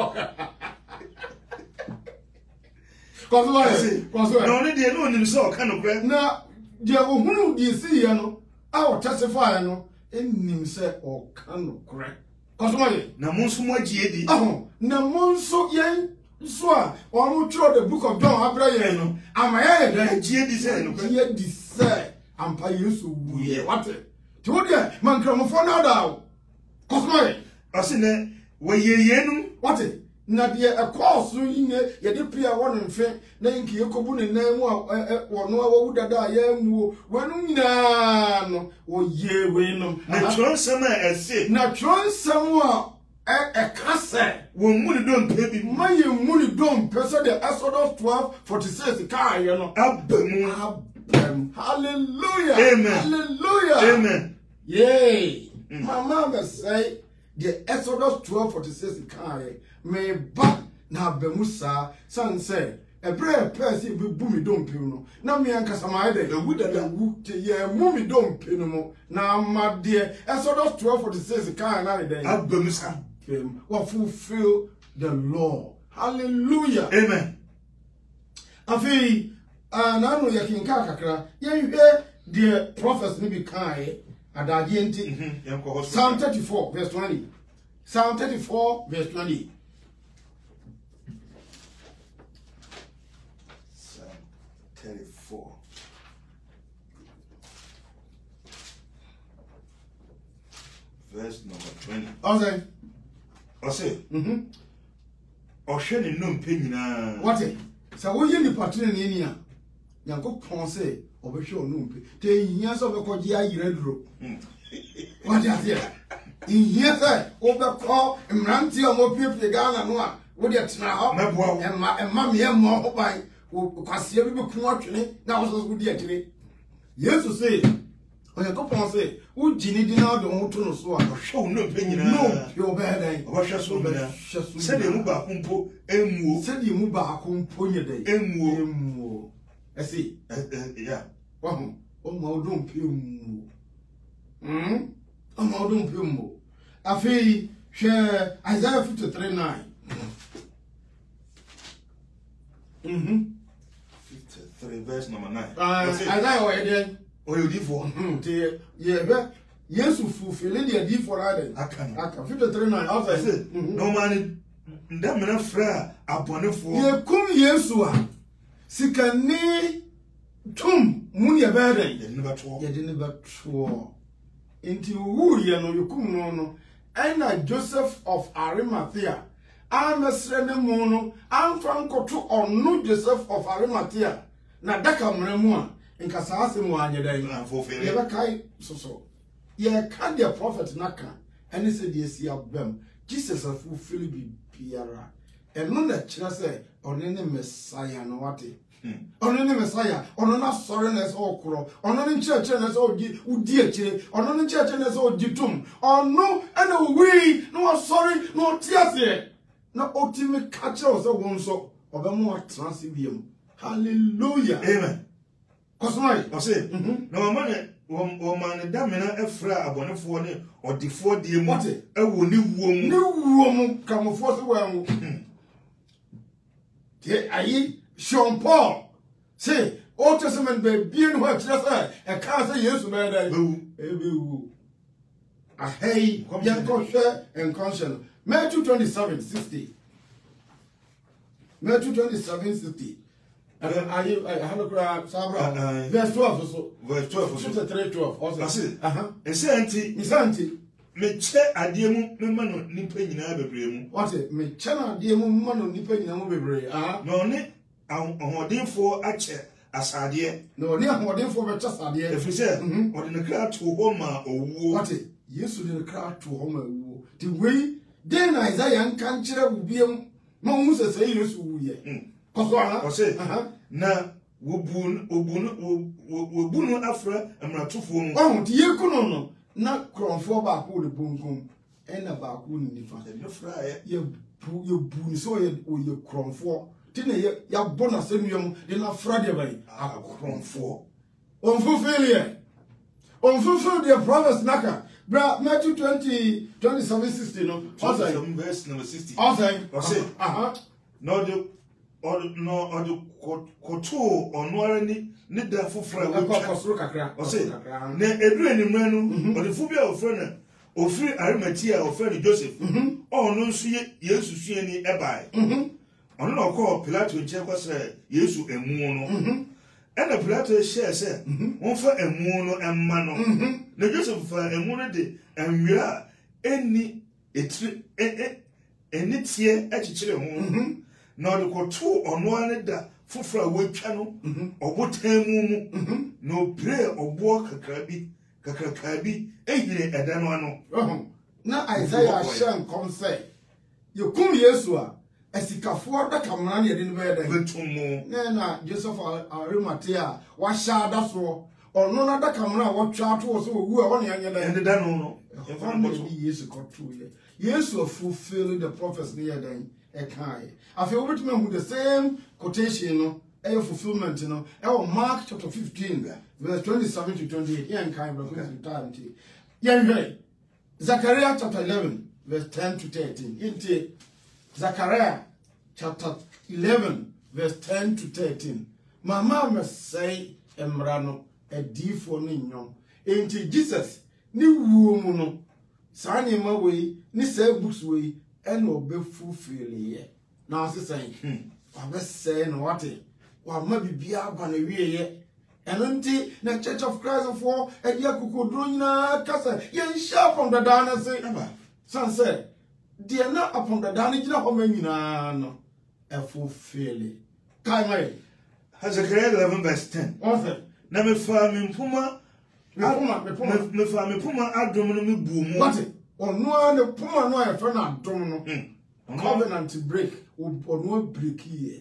Cause why? Cause why? No, they don't know so kind of crap. Now, they will who do you see, you know? I will testify, you know. In himself or can correct. Cause why? Na monso mo giedi. Oh, na monso yen so or mo throw the book of John Abraham no. Amaya dey giedi say no. Giedi say ampa Yesu wuye. What? Ti wo dey man kramofo na da. Cause why? Ase ne we yeyenu. What? Na de e course yinye ye de pia won mfe na nki ekobu ne nan mu wono awu dada ya mu wonu nyina no wo ye we no na tronsem a ese na tronsem a a cancer. When money don't pay me, My money don't pay. So the Exodus twelve forty-six, the car, you know. Amen. Hallelujah. Amen. Hallelujah. Amen. Yay. Mm. My mama say the Exodus twelve forty-six, the car, may back now Bemusa, son say. A brave person will boom don't pay no. Now me and Casamide, the wood that wood, yeah, mummy don't pay no more. Now, my dear, Exodus twelve forty-six, the car and I day. Abemusa. What fulfill the law. Hallelujah. Amen. Afi, uh, now you can kakra. Yeah, you hear the prophets maybe kai at the Psalm thirty-four, verse twenty. Psalm thirty-four, verse twenty. Psalm thirty-four. Verse number twenty. Okay. I say, mm-hmm. Ocean no penina. What it? So we in the pattern in here. Yanko Ponce, or be sure no pay. Ten years of a Kogia Redro. What is here? In here, sir, over call and Ranty or more people, the Ghana, what it's now, and mammy and more by who can see every book watching. Now was good yet today. Yes, to say. When you go on say, who Ginny did not know to know so I show no opinion. No, you're bad. What shall so bad? Said the Muba Kumpo, Emu, said the Muba Kumpo, day, Emu. I see, yeah. Oh, oh, Maudon Pium. Hm? Oh, Maudon Pium. I feel share Isaiah fifty-three nine. Mm-hmm. fifty-three, verse number nine. Isaiah, where then? Oh, you did for him. Yeah, yes, you fulfill the deed for Adam. I can. I can. fifty-three nine. I said, no man, that man, friend, upon the four. You come, yes, you are. Sikani Tum, Munia Baden. You never true. You didn't never true. Into who you know, you come no. And Joseph of Arimathea. I'm a Srenemono. I'm from Kotu or no Joseph of Arimathea. Na daka mremua. In Casas and one day, never kai so so. Ye can the prophet naka, and he said, yes, you have them. Jesus a fulfill be Piara. And none that China say, on any Messiah, no what on any Messiah, on not sorrowness or crow, on any church and as all dear, on any church and as all ditum, or no, and no we, no sorry, no tears, no ultimate catcher or so, so, of a more transibium. Hallelujah. Amen. Cosmai, I say, no man, one man, damina, a fra, abone for ne, or the four dear motte, a new woman, new woman, come forth well. I Sean Paul say, Old Testament be being what just I can't say yes, man. I hate young kosher and conscience. Matthew twenty-seven sixty. Matthew twenty-seven sixty. And then I have a crowd, Sabra, verse twelve or so. Verse twelve, three twelve. Also, I see. Uh huh. And Santi, Miss Santi, me check a dear man, nipping in a baby. What it? Me channel dear man, nipping in a baby. Ah, no, Nick, I'm holding for a chair as I dear. No, near holding for a just idea. If you say, or in the crowd to Homa or what it? Yes, in the crowd to Homa. The way then Isaiah can't share with him. Mongus say, yes, we. Say, na wobun obun wobun afra amratufo mu oh die kuno no na kronfo ba ko de bonkom ena ba ko ni fa de fra ye bu ye bu so ye o ye kronfo ti na ye ya bona senuam de na fra de bai a kronfo on fulfill ye on fulfill the promise naka bra Matthew twenty twenty-seven sixty no also verse number sixty also say aha no de or no or the koto or no any need that for friend or say ne edu enimre no or the phobia of friend or free Arimathea or friend Joseph or no see Yesu suani ebai or no call Pilato in check was Yesu emu no and the Pilato share say one for emu no and mano ne Joseph for emu no de and we are any etri any tie echichire ho no the koto ono ane da fufura wetwa no obotan mu no pray obo kakra bi kakra bi ehire eda no ano na Isaiah shan kom say you kum Yesu a esikafo da kamana ne de ne be den betumo na na Joseph Arimathea wa sha da so ono na da kamana wa twa to so wu a won yanye den and da no no Yesu control ye Yesu fulfill the prophecy near den e kai afi obetumi hu the same quotation no e fulfillment no e o Mark chapter fifteen verse twenty-seven to twenty-eight yen kai bro time ti yen Zechariah chapter eleven verse ten to thirteen inte Zechariah chapter eleven verse ten to thirteen mama me say emra no edifo no nyom inte Jesus ni wuo mu no saa nyema we ni say books we and obefu feel na se say wa be say no wate wa ma bibia agba na wieye enonti na Church of Christ for e dia kokodro nyina kasa ye sharp on the dana say san say de na upon the dana gina ho manyina no e fu feel kai mai Zechariah eleven verse ten okay na me fa me mpuma me puma me puma me fa me puma adom no me bu mu wate ono ne puma no e fa na adom no covenant break ono break here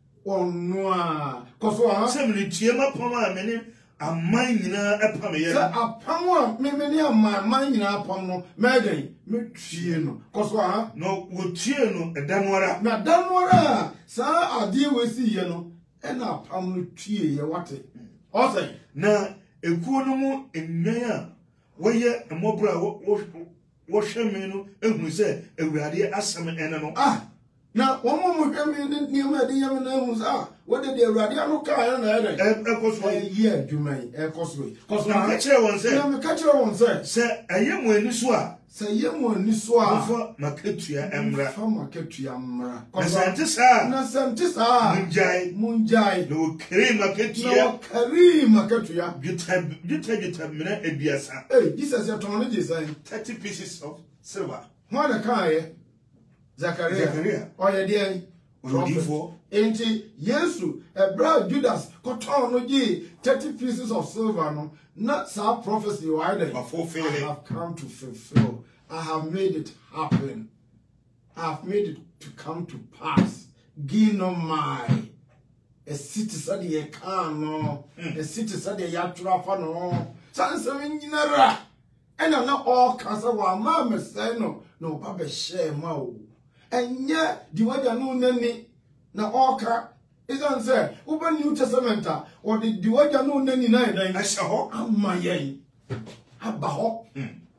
ono a koso ha se me tie ma pama me ne amman nyina epam ye se apam a me me ne amman nyina apam no meden me twie no koso ha no wo tie no edanwara na danwara sa ade we si ye no e na apam no twie ye wate o say na ekuo no mu enwan a woye emobra wo wo hweme no ehunu se awurade asem ene no ah na wo mo mo hweme ne ne ma de yam na hu sa wo de de awurade ano ka ya na ere e koso e ye adwuman e koso koso na ka kire won se na me ka kire won se se eye mo ani so a se ye mo ani so a fo maketua emra fa maketua mra na sante sa na sante sa munjai munjai no kire maketua no kare maketua juta juta juta mena ediasa eh Jesus ya tono je sai thirty pieces of silver ho na kai Zechariah Zechariah o ye de Odifo enti Yesu ebra Judas koton no ji thirty pieces of silver no not sa prophecy why they fulfilling. I have come to fulfill. I have made it happen. I have made it to come to pass. Gino my a city said ye can no a city said ye yatrafa no sanse nyinara and I'm not all cancer wa mama say no no baba share ma o enye di waja no nani na oka isn't say over New Testament or the di waja no nani na dan asha ho amayen aba ho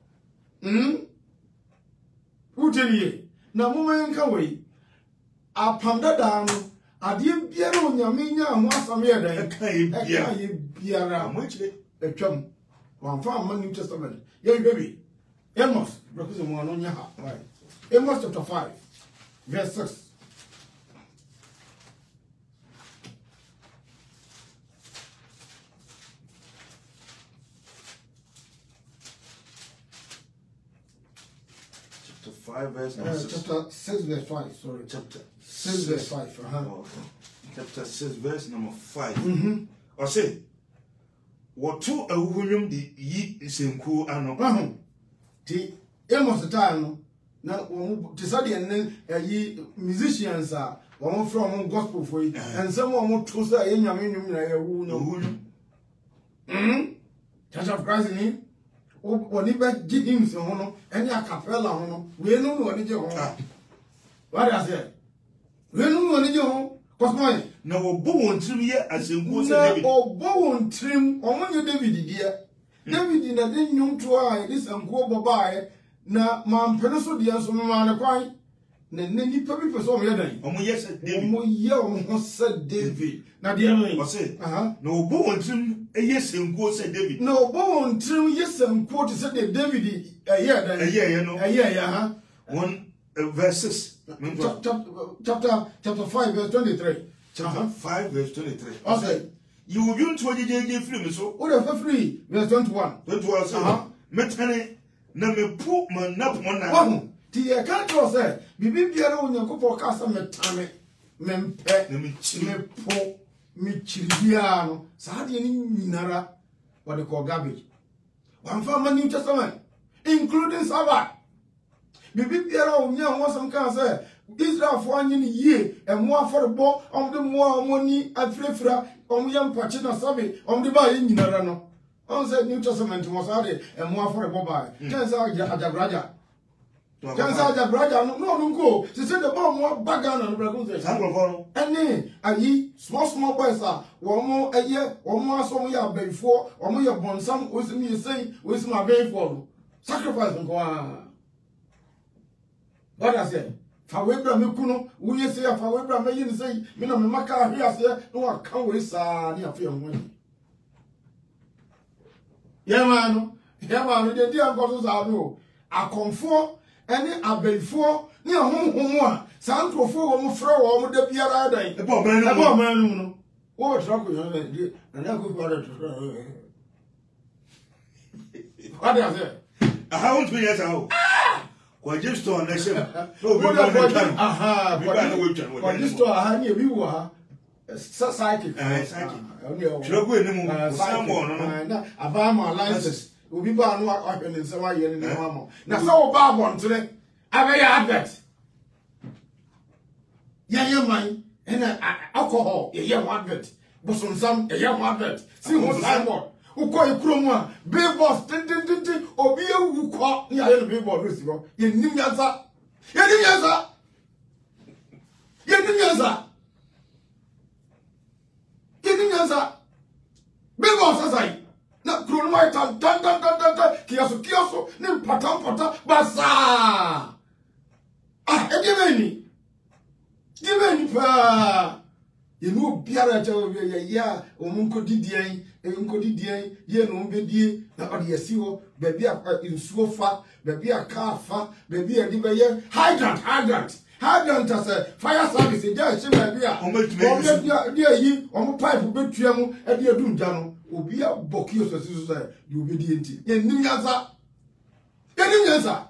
mm uteliye na mumen ka we apamda da no ade biara onyame nya ho asame ye dan ka ye biara ye biara mo chire etwam wan fa man New Testament ye baby Amos because mo no nya ha right Amos chapter five verse six chapter five verse uh, chapter six verse five sorry chapter six verse five uh-huh. Oh, chapter six verse number five mhm o say what to awuhunwum di yi senku ano ahụ ti Amos time no na won ti sa de ne yi musicians a won from gospel for yi and some won to say ye nyame nyum na ye wu no awuhunwum mhm Church of Christ ni o oni be gi hymns ho no any a cappella ho no we no no oni je ho what I say we no no oni je ho cosmo na wo bo won trim ye asenku se na David obo won trim omonye David die David na de nyum to a this anko bobae na mampene so de so ma ne kwan na nani pa bi person ye dan omo ye se David omo ye omo se David na de no o say aha na wo bo won trim ye senku se David na obo won trim ye sanko to se de David eh ye dan eh ye ye no eh ye ya ha one uh, verse six chapter chapter chapter five verse twenty-three chapter five verse twenty-three okay you will be to je free me so what the free verse twenty-one twenty-one say metane na me pu man na pu na wahu ti ye ka to say bibi biara onyankopɔ ka sa metane mempe na me chi me po me chiribia no sa de ni nyinara what they call garbage one for New Testament including Sabbath bibi biara onya wonsam kan say Israel for anyi ni ye emu aforebo omde mo amoni afrefra omye mpache na sabe omde ba ye nyinara no on say New Testament mo say emu aforebo ba kan say ajabraja kan say ajabraja no no nko se say the bomb mo bagana no bragun say sangrofo no ene ayi small small boys a wo mo eye wo mo aso ya abaifo wo mo ye bonsam osimi say osimi abaifo sacrifice nko a what I say fa webra me kuno wunye se ya fa webra me yin se me na me maka ahwe ase no wa kan we saa ni afi enwo ni ye ma no ye ma no de di anko so saa no akonfo ene abaifo ni ahonhom a sankrofo wo mo frɛ wo mo da biara dan e bo man no e bo man no wo tra ko yo na di na ko ko ara to what I say aha won't be yes aho kwa jisto on the same no we go go aha kwa jisto aha ni ebi wo ha psychic eh psychic oni tro go enimu sambo no no na abama alliances obi ba no ahwe ne nsem aye ne ma mo na so wo ba bontre abaya abet ya ye man ena alcohol ye ye abet bosonsam ye ye abet si ho signboard uko ikromu a billboard tin tin tin tin obi ewu ko ni aye no billboard resi ho ye nim yansa ye nim yansa ye nim yansa ye nim yansa billboard sasai na kromu mai tan tan tan tan tan kiaso kiaso ni patam patam basa ah e giveni giveni pa ye no biara cha ye ya omunko didian enko didian ye no mbedie na ode yesi ho ba bia nsuo fa ba bia car fa ba bia di be ye hydrant hydrant hydrant as a fire service e ja che ba bia o me dia yi o mo pipe betua mu e dia dunja no obi a boki o so so so di obedie nti ye nim yansa ye nim yansa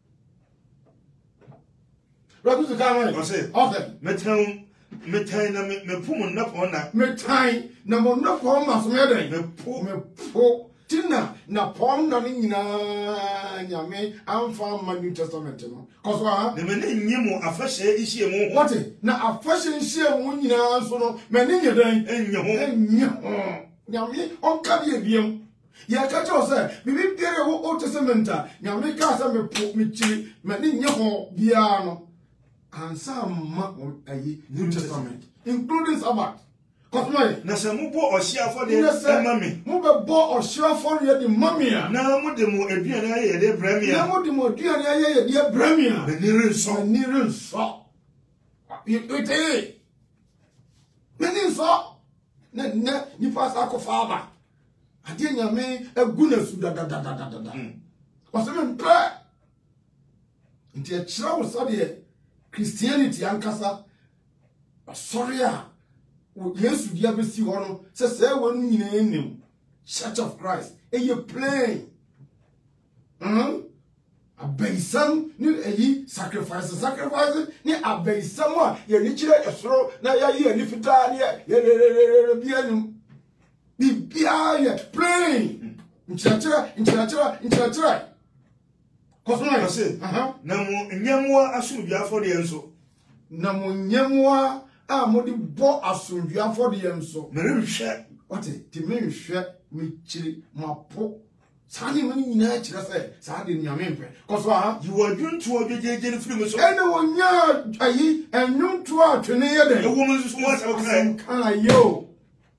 Rabu to come on. Okay. Metan metan na me pum na pona. Metan na mo na pom maso me den. Me po me po tina na pom na ni nyina nyame amfa ma New Testament no. Cause wa na me nyimo afahye ihye mu. What? Na afahye ihye mu nyina so no me ni nye den enye ho. Enye ho. Nyame on ka bi ebiem. Ya ka cho say bibi bere wo Old Testament a nyame ka say me po me chiri me ni nye ho bia no. And some ayi New Testament, including Sabbath. Cause my na se mo bo ohia for the mami. Mo be bo ohia for the mami a. Na mo de mo aduane aye de bremia. Na mo de mo aduane aye de bremia. Be ni renso. Ni renso. It eh. Me ni so. Na na ni pass akofa aba. Ade nyame agu na su da da da da da da. Cause me mpe. Nti e kira wo so de Christianity ankasa sorry a Yesu dia besi ho no se se wonu nyina enim Church of Christ e ye plain mhm abaisam ni eyi sacrifice sacrifice ni abaisam a ye ni kire esoro na ya ye ni fita ni ye bianum bibia ye plain nchira nchira nchira nchira Kosuna say na mo nyamwa asumdua afode enso na mo nyamwa a mo di bo asumdua afode enso mere hwe ote ti me hwe me chiri mapo sani me nyina chira say sa de nyame mpe koso ha yi wadwuntu ojejeje ni film so ene wonya ayi enwuntu a twene ye den e wo mo so wa sa kan kan yo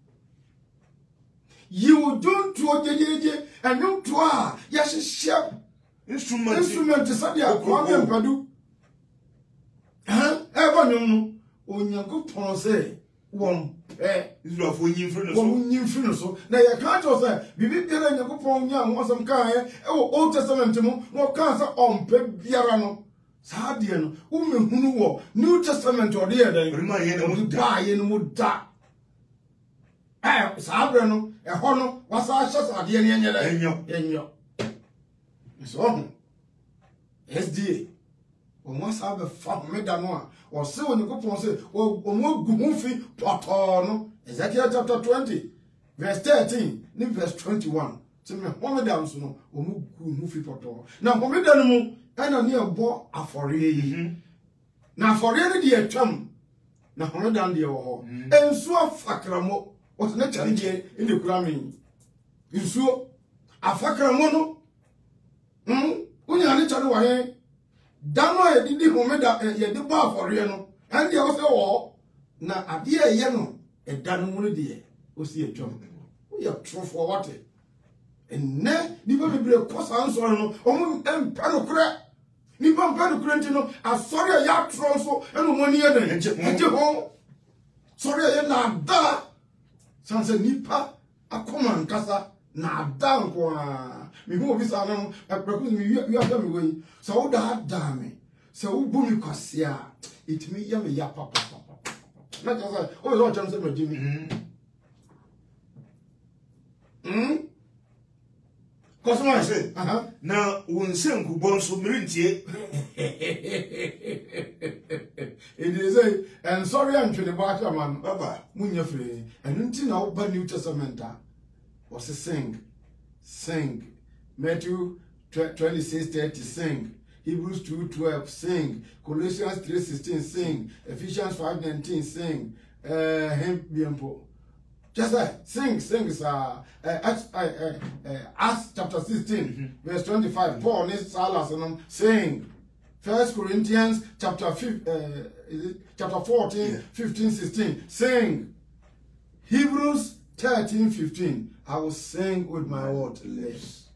yi wadwuntu ojejeje enwuntu a ya hyehyem instrument instrument sadia kwame mpadu eh e bonyo no onyankopon se won pe Israel for nyimfiri no so won nyimfiri no so na ye ka to se bibi biara nyankopon nya nwosam kan e wo Old Testament mu no kan se ompe biara no saade no wo mehunu wo New Testament ode ye dan rima ye no da ye no mu da eh saabre no e ho no wasa hye saade ne enye da enyo enyo so S D A o sa be fa me da no a o se onykopon se o mo gu hu fi poto no Ezekiel chapter twenty verse thirteen ni verse twenty-one se me homeda nso no omu gu mu fi poto na homeda no mu ana ne ebo afore yi na afore ne de atwam na homeda de wo ho ensu afakramo o se na challenge inde kura me ensu afakramo no hm unya ne chale wa he dano e didi homeda ye de ba afore no and de wo se wo na ade ye no e dano mu de o si atwam we are true for what and ne ni ba bebre kosa ansoro no omo empa no kure ni ba empa no kure ntino asori ya tro so eno mo ni eden eje ho sori ya na da sanse nipa akoma nkasa na da nko a mi hu obi sa no apraku mi wi aka mi we so wo da da me so wo bu mi kwase a itimi ya me ya papa papa na just o yo chan se me jimi mm Cosmo say, uh-huh. Now, when Senku Bonso Mirintie, it is a and sorry, I'm to the back of man, Baba, Munya free, and until now, but New Testament was a sing, sing, Matthew twenty-six thirty, sing, Hebrews two twelve, sing, Colossians three sixteen, sing, Ephesians five nineteen, sing, uh, him biempo. Just like sing, sing, uh, uh, Acts, uh, uh, uh, Acts chapter sixteen, mm-hmm. verse twenty-five. Mm-hmm. Paul needs Silas and them sing. First Corinthians chapter five, uh, is it chapter fourteen, yeah. fifteen, sixteen. Sing. Hebrews thirteen, fifteen. I will sing with my word lips.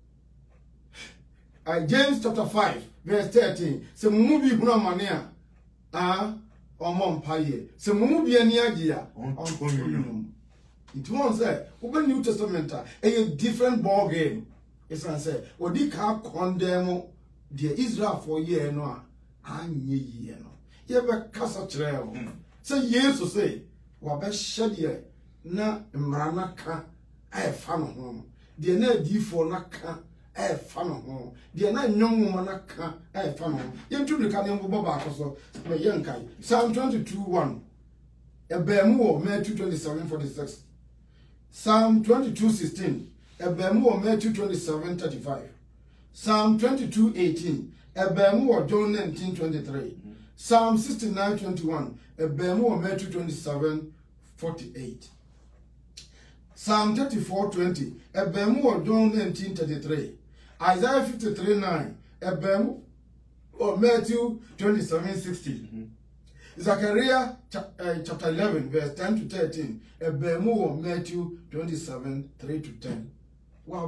Uh, James chapter five, verse thirteen. Se mumu bi huna mania. Ah, omom paye. Se mumu bi ani agia. On it won't say, open New Testament, a different ball game. It's an say, or the car condemn the Israel for year no, and ye no. You ever cast a trail. Say yes to say, what best shed ye, na mranaka, I have fun home. The na D for naka, I have fun home. The na young womanaka, I have fun home. You two the canyon Boba so, my young guy. Psalm twenty-two one. A Bemu, Matthew twenty-seven forty-six. Psalm twenty-two sixteen, Ebemu or Matthew twenty-seven thirty-five. Psalm twenty-two eighteen, Ebemu or John nineteen twenty-three. Psalm sixty-nine twenty-one, Ebemu or Matthew twenty-seven forty-eight. Psalm thirty-four twenty, Ebemu or John nineteen thirty-three. Isaiah fifty-three nine, Ebemu or Matthew twenty-seven sixty. Mm-hmm. Zechariah uh, chapter eleven, verse ten to thirteen. Ebemu or Matthew twenty-seven, three to ten. Well,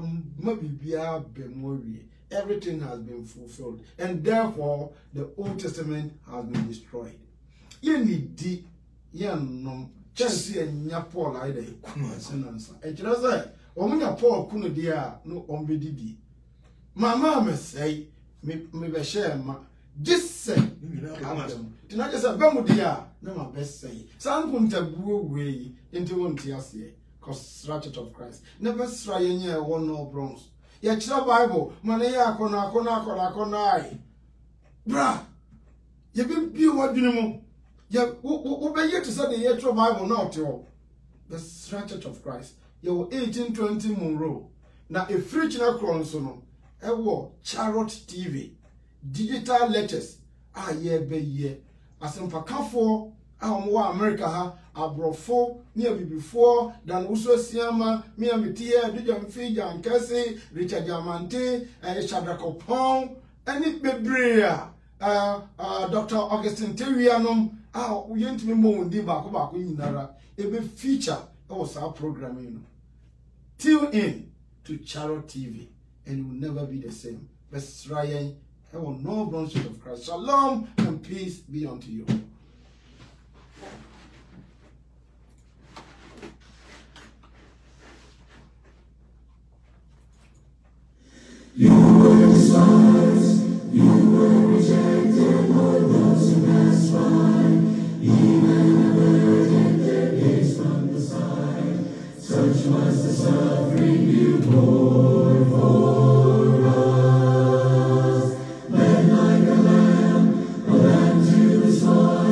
everything has been fulfilled, and therefore the Old Testament has been destroyed. You need the young Chelsea and Yapol either. And just say, Omunya Paul Kuno dear, no ombedi. Mamma may say, me be share ma. Just say, did I just say, Bemudia, no, my best say. Some punta blew away into one tiasie, cause Ratchet of Christ. Never try in year one no bronze. Yet, your Bible, Manea, Kona, Kona, Kona, Kona. Bra, you been be what you know. You obey you to say the year Bible now, too. The Ratchet of Christ. You eighteen twenty Monroe. Now, a free channel chronosono, a war, Charrot T V. Digital letters ah ye be ye asempa kafo ah mo America ha abrofo ne bibifo dan uso siama me ametie dujam fija nkase Richard Diamante eh Shadrakopon ani bebrea ah ah Doctor Augustine Tewianom ah uyentimi mo ndi ba ko ba ko nyinara e be feature e was our program you know. Tune in to Charrot T V and you will never be the same. Best Ryan I will no branches of Christ. Shalom and peace be unto you. You were despised, you were rejected, for those who passed by, even a burden their gaze from the side. Such was the suffering you bore for us. Like a lamb, a lamb to the slaughter.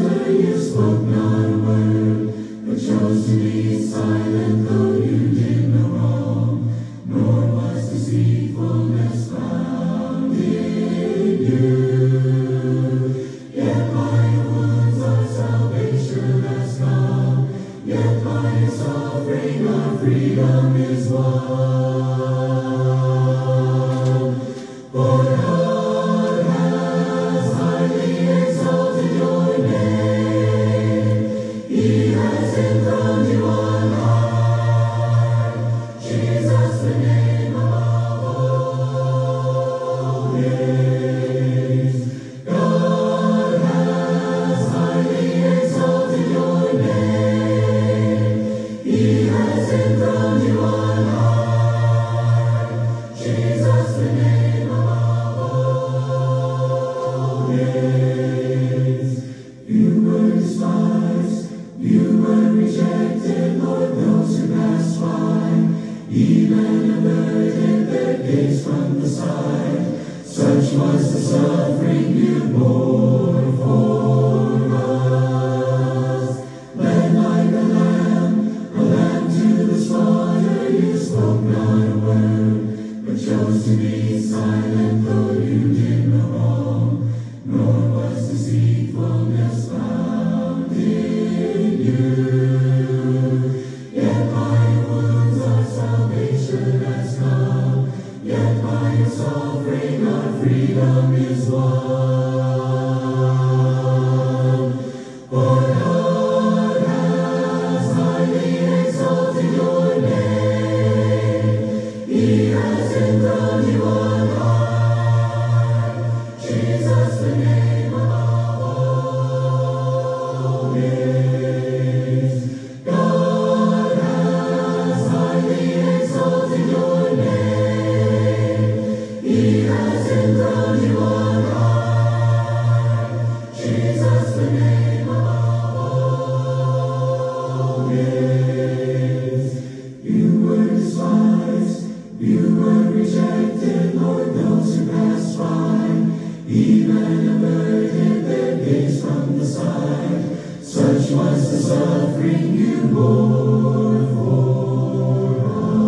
was the suffering you bore for us. Led like a lamb, a lamb to the slaughter, you spoke not a word, but chose to be silent, though you did no wrong, nor was deceitfulness found in you. Yet by your wounds our salvation has come, yet by your suffering our freedom is won. For God has highly exalted your name, He has enthroned you on high, Jesus the name above all names. God has highly exalted your name, He has enthroned you on high, Jesus the name above all names. You were despised, you were rejected, Lord, those who passed by, even averted their gaze from the side. Such was the suffering you bore for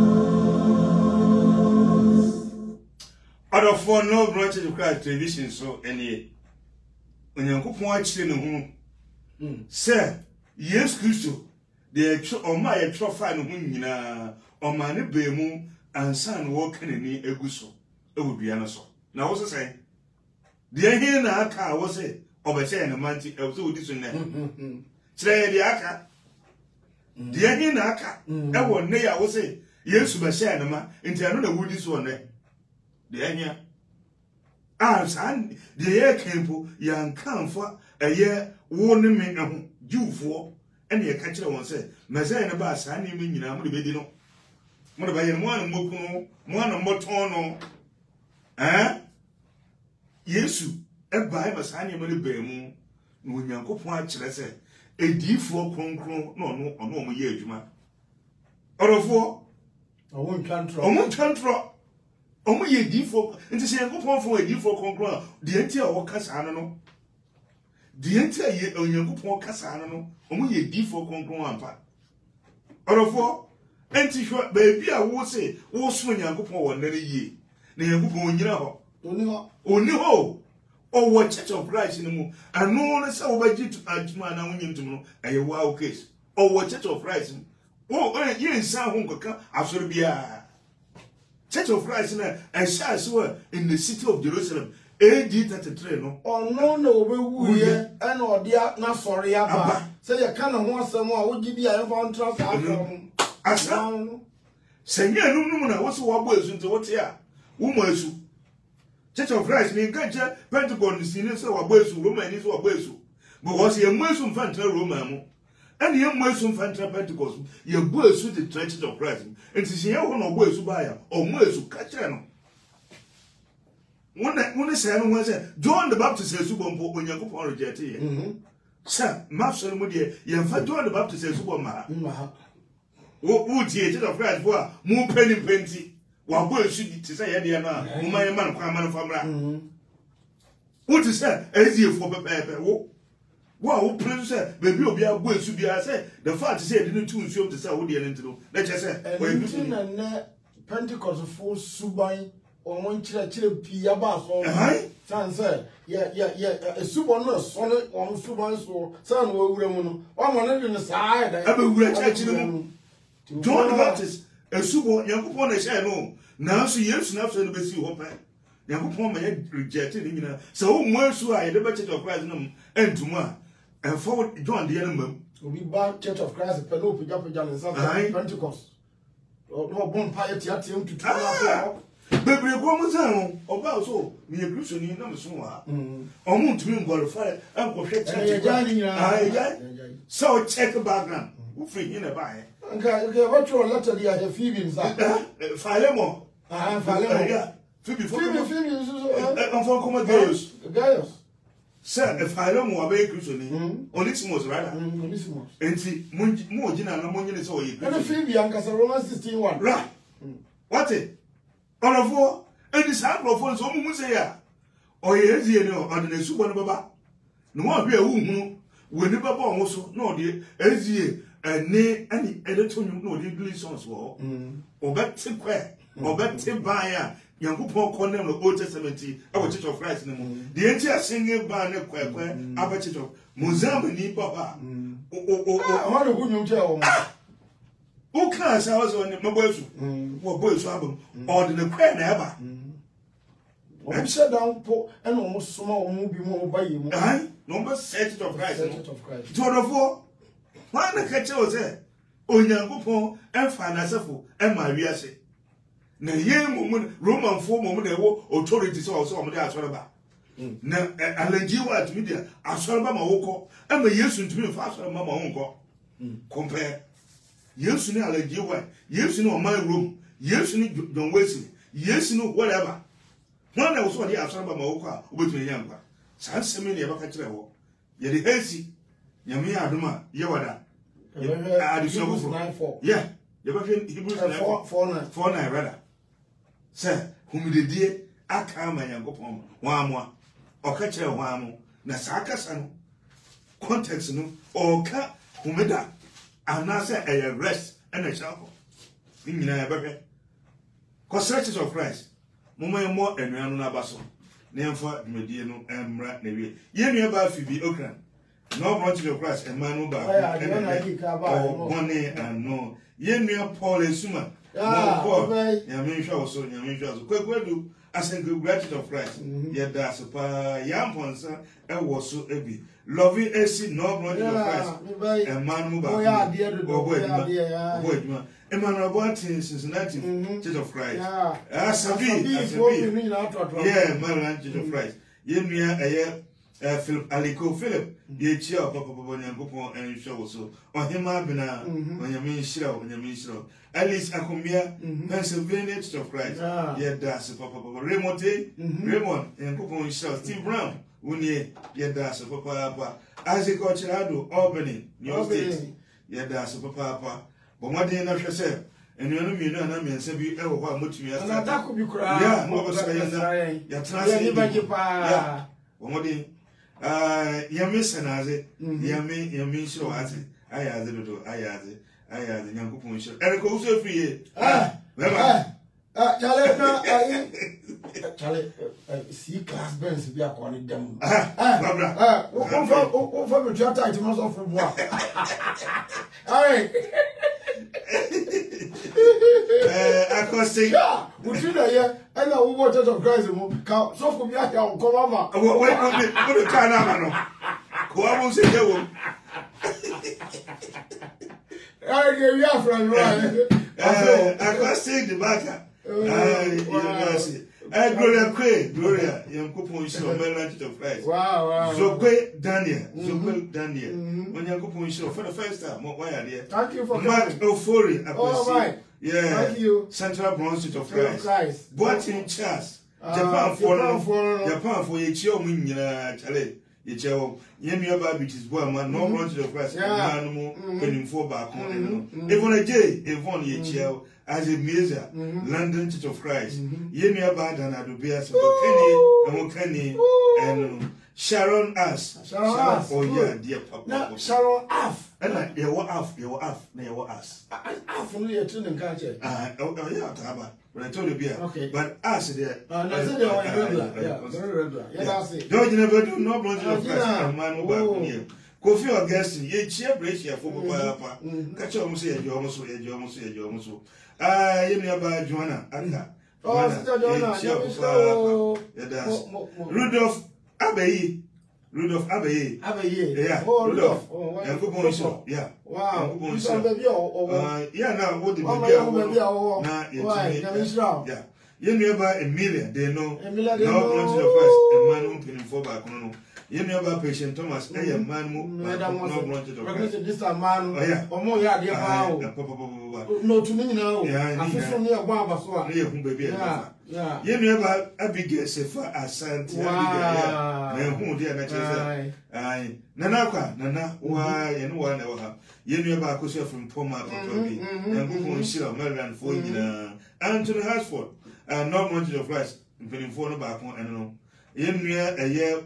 us. Out of four no branches of Christ television, so any when you could watch in the home, sir, yes, Christo, the or my trophy no winner, or my bemu and son walking in the eguso, it would be an so. Now, what's the saying? The idea in our car was it, or say in a month, I was all this in there. Say the aka. The idea in our car, I won't nay, I was say, yes, to my shanama, into another wood this one there. The idea. Ah, son, the air camp, young come for a year warning me, you for, and the catcher one said, Mazan about Sandy mean you know, the no. What about one mokuno, one of motono? Eh? Yesu, a Bible Sandy money bemu, when you go point, say, a deep for concro, no, no, or no more year, Juma. Or of four, I won't control. I won't control. Omo ye di for nti se yankopon fo edi for konkron de enti a wo kasa no de enti a ye yankopon kasa no omo ye di for konkron ampa orofo enti hwa ba bi a wo se wo so yankopon wo nare ye na yankopon nyina ho Oni ho. oni ho o wo Church of Christ ni mu anu ne se wo ba jitu adwuma na wonyim tum no aye wa case o wo Church of Christ wo ye nsa ho nkaka asori bia Church of Christ and shall were in the city of Jerusalem, A D thirty-three. No, or no, no, we will, and or dear, not sorry, Abba. Say, you cannot want some more, would you be a found trust? As long say, yeah, no, no, no, what's what was into what's here? Woman, Church of Christ, me catcher, Pentagon, the senior, so a boys who woman is what boys who. But was he a Muslim fantasy Roman? And the young Muslim fantasy Pentecost, your boys with the Church of Christ. And to see how no boys who buy or boys who catch them. When I say, I say, John the Baptist says, Subompo, when you go on rejected. Sir, Master Moody, you have John the Baptist says, Suboma. What would the Church of Christ were more penny penty? While boys should say, Ediana, whom I am man of Carman from. What is that? As you for Pepper. Wow, please say, baby, will be a boy to be. I said, the fact is, didn't choose you to say what you need to do. Let's just say, when Pentecost full Subai or one chile Piabas or San said, yeah, yeah, yeah, a super nurse, son on Subai, so son will remove one one in the side. I will reach John the Baptist, a super young upon a share no. Now she years enough to be see hope. Young upon my head rejected him. So, more so I the Church of Christ and tomorrow. And forward John the enemy will be back Church of Christ, Penelope, Japan, and Southern Pentecost. Or no bon piety at him to turn up. Baby, woman's own, about so, me a Christian in number soon. Or moon to me, qualified, and go check. So, check a background. Who free in a buy? Okay, what your letter the Phoebe inside? Philemo. Ah, Philemo. Phoebe, Phoebe, Phoebe, I'm from Commodores. Gaius. Sir, if I don't know about Christian, Onesimus, rather, Onesimus. And see, more general, no money is all you. And a Phoebe, Uncle Romans sixteen one. Right. What it? On a four, and this handful of phones, almost say, oyezie no on the super baba no one be wu we ni baba on so no de ezie ene ani edeto nyum no de English songs wo obete kwe obete ban ya Yankopon konem no Old Testament e wo Church of Christ ni mu de enti asenge ban ne kwe kwe aba Church of Mozambique ni baba o o o o no gu nyum che wo o kan sa wo so ni maboesu wo boesu abam o de ne kwe na eba I'm sure down po and almost small movie more by you. Aye, number set of Christ. Set of Christ. Twenty-four. Why the catch was there? O Yankopon and Fanasafo and Maria say. Na ye moment Roman four moment authorities also on the Asoraba. Na Alanjiwa to media, Asoraba Mawoko, and the Yesun to me faster than Mamma Unko. Compare. Yesun Alanjiwa, Yesun on my room, Yesun Don Wesley, Yesun whatever. One that was what the Asoraba Mawoko, with me younger. San Semini Abacatrevo. Yet the Hesi, Yami Aduma, Yawada. Additional nine four. Yeah, you Hebrews four four nine four nine rather. Sir, whom the dear Akama Yankopon, one more, or catch a one, Nasaka context no, or cat whomeda, and now say a rest and a chapel. In a baby. Concerts of Christ, Mumma more and Rana Basso, name for Mediano and Rat Navy. Yen about Phoebe Okran. No branch of Christ and man by one and no. Yen Paul and Suma. Paul, Yamin Shaw, so Yamin Shaw. Quick, where do I send good gratitude of Christ? Yet that's a young ponsa and was so heavy. Loving a seat, no branch of Christ and man by boy. And man about Cincinnati, Church of Christ. As a bee, yeah, man, Church of Christ. Yen me a year. Philip Aliko Philip, the chair of Papa Yankopon and show so. On him, Abina, on your main show, on your main show. Alice Akumia, Pennsylvania Church of Christ. Yeah, that's Papa Raymond, Raymond, Yankopon show. Steve Brown, Winnie, yeah, that's Papa. Isaac Ochelado, Albany, New York State. Yeah, that's Papa. But what day not yourself? And you know me, no, I mean, say you ever want much me. And that could be crying. Yeah, what was I? You're translating. Yeah, one day. Uh, Yami Sanaze, Yami, Yami show as it. I has it, I has it, I has it, young Kupon show. And go so free. Ah, ah, Charlie, Charlie, see class bands be a calling them. Ah, ah, ah, from your title, most of them. All right. I can say, yeah, would you know, yeah, I know what Church of Christ, so for me, I can come over. Wait, put a car now. Go on, say, you. I gave you a friend, right? I can say the matter. I see. I Gloria Quay, Gloria, young Kupon show, Church of Christ. Wow, wow. Zokwe Daniel, Zokwe Daniel. When young Kupon show for the first time, why are there? Thank you for Mark Ofori. Oh, right. Yeah. Thank you. Central Branch of Christ. What in Charles? Japan for Japan for a chill wing, Chale. Ye chill. Yemi about beaches, one man, no branch of Christ, animal, penning four back on. Even a J, Evon ye chill. As a measure, London Church of Christ. Yemi about an Adobia, so Kenny, and Kenny, and Sharon As. Sharon As. Oh, yeah, dear Papa. Sharon Af. And like, you were Af, you were Af, you were As. Af, only a tune and country. Ah, oh, yeah, Taba. When I told you, beer. Okay. But As there. Ah, no, they are regular. Yeah, very regular. Yeah, that's it. Don't you never do no branch of Christ, man, over here. Kofi Augustine, ye cheer brace here for Papa. Catch your muscle, your muscle, your muscle, your muscle. Ah, you know about Joanna, Anna. Oh, Sister Joanna, Rudolph Abbey, Rudolph Abbey, Abbey, yeah, Rudolph, and Coupon show, yeah. Wow, yeah, now what did you do? Yeah, you know about Emilia, they know, no, not the first, a man who can inform back on. You know about Patient Thomas, a man who wanted to recognize this man, or more, yeah, no, to me now, I'm from near Baba, near whom baby, yeah, you know about Abigail Sefa as Santa, and whom dear Nature, I, Nanaka, Nana, why, and one ever. You know about Cosia from Poma, and whom she of Maryland for you, and to the Hartford, and not wanted of rice, and putting phone back on and no. Yenua eye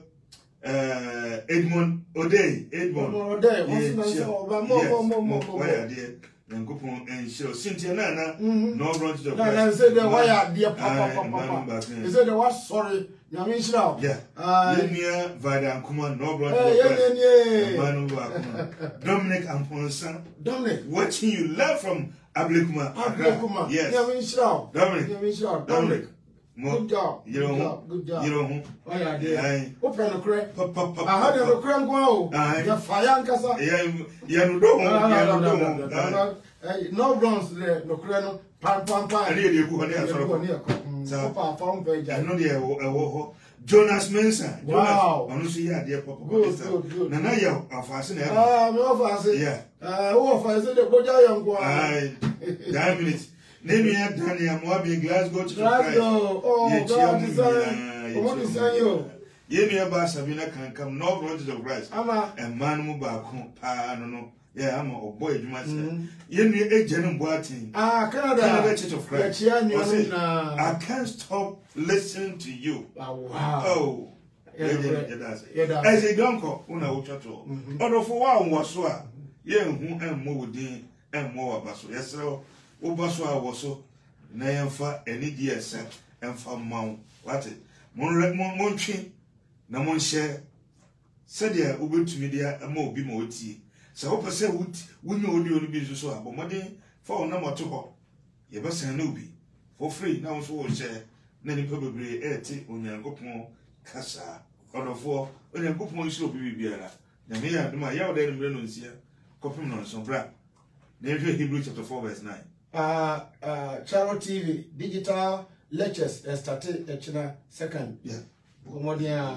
uh Edmond Odey Edmond Odey wọ́n sì sọ ọba mo mo mo mo mo why ade Yankopon enhiro Cynthia na na no branch of na na say the why ade papa papa he said the was sorry nyame nhira yeah yenua Vada Nkuma no branch of eh manu ba Dominic Amponsa Dominic watching you live from Ablekuma Ablekuma yes nyame nhira Dominic nyame nhira Dominic good job you know good job you know why ade open no cre papa I had no cre ngwa o ya fire nkasa yeah yeah no do yeah no do no bronze there no cre no pam pam pam ani e ku hone asoro ko so papa phone page I know there e wo Jonas Mensah wow onu so ya de papa papa na na ya afase na ah me afase yeah ah who afase de boja yanko ai that minute name ya Daniel Moabi Glasgow to Glasgow oh God design what is you ye me ba Sabina kan kam no branches of Christ ama and man mu ba ko pa no no yeah I'm a boy adwuma se ye me eje no boatin ah Canada Canada Church of Christ I can't stop listening to you oh wow oh yeah yeah as a donko una wo twato odofo wa wo so a ye hu emmo wodin emmo wa baso yesero wo baso a wo so na yemfa enidi ese emfa mawo what mon mon twi na mon share said ya obetumi dia ma obi ma oti se wo pese wunye odi oni bi so abomode fa wona moto ho ye besan na obi for free na wo so wo share na ni bebre e ti onyankopon kasa odofo onyankopon shiro obi biara na me ya duma ya oda ni mre no nsia kopim no so bra na Hebrews chapter four verse nine uh uh Charo T V digital lectures started echina second yeah Modia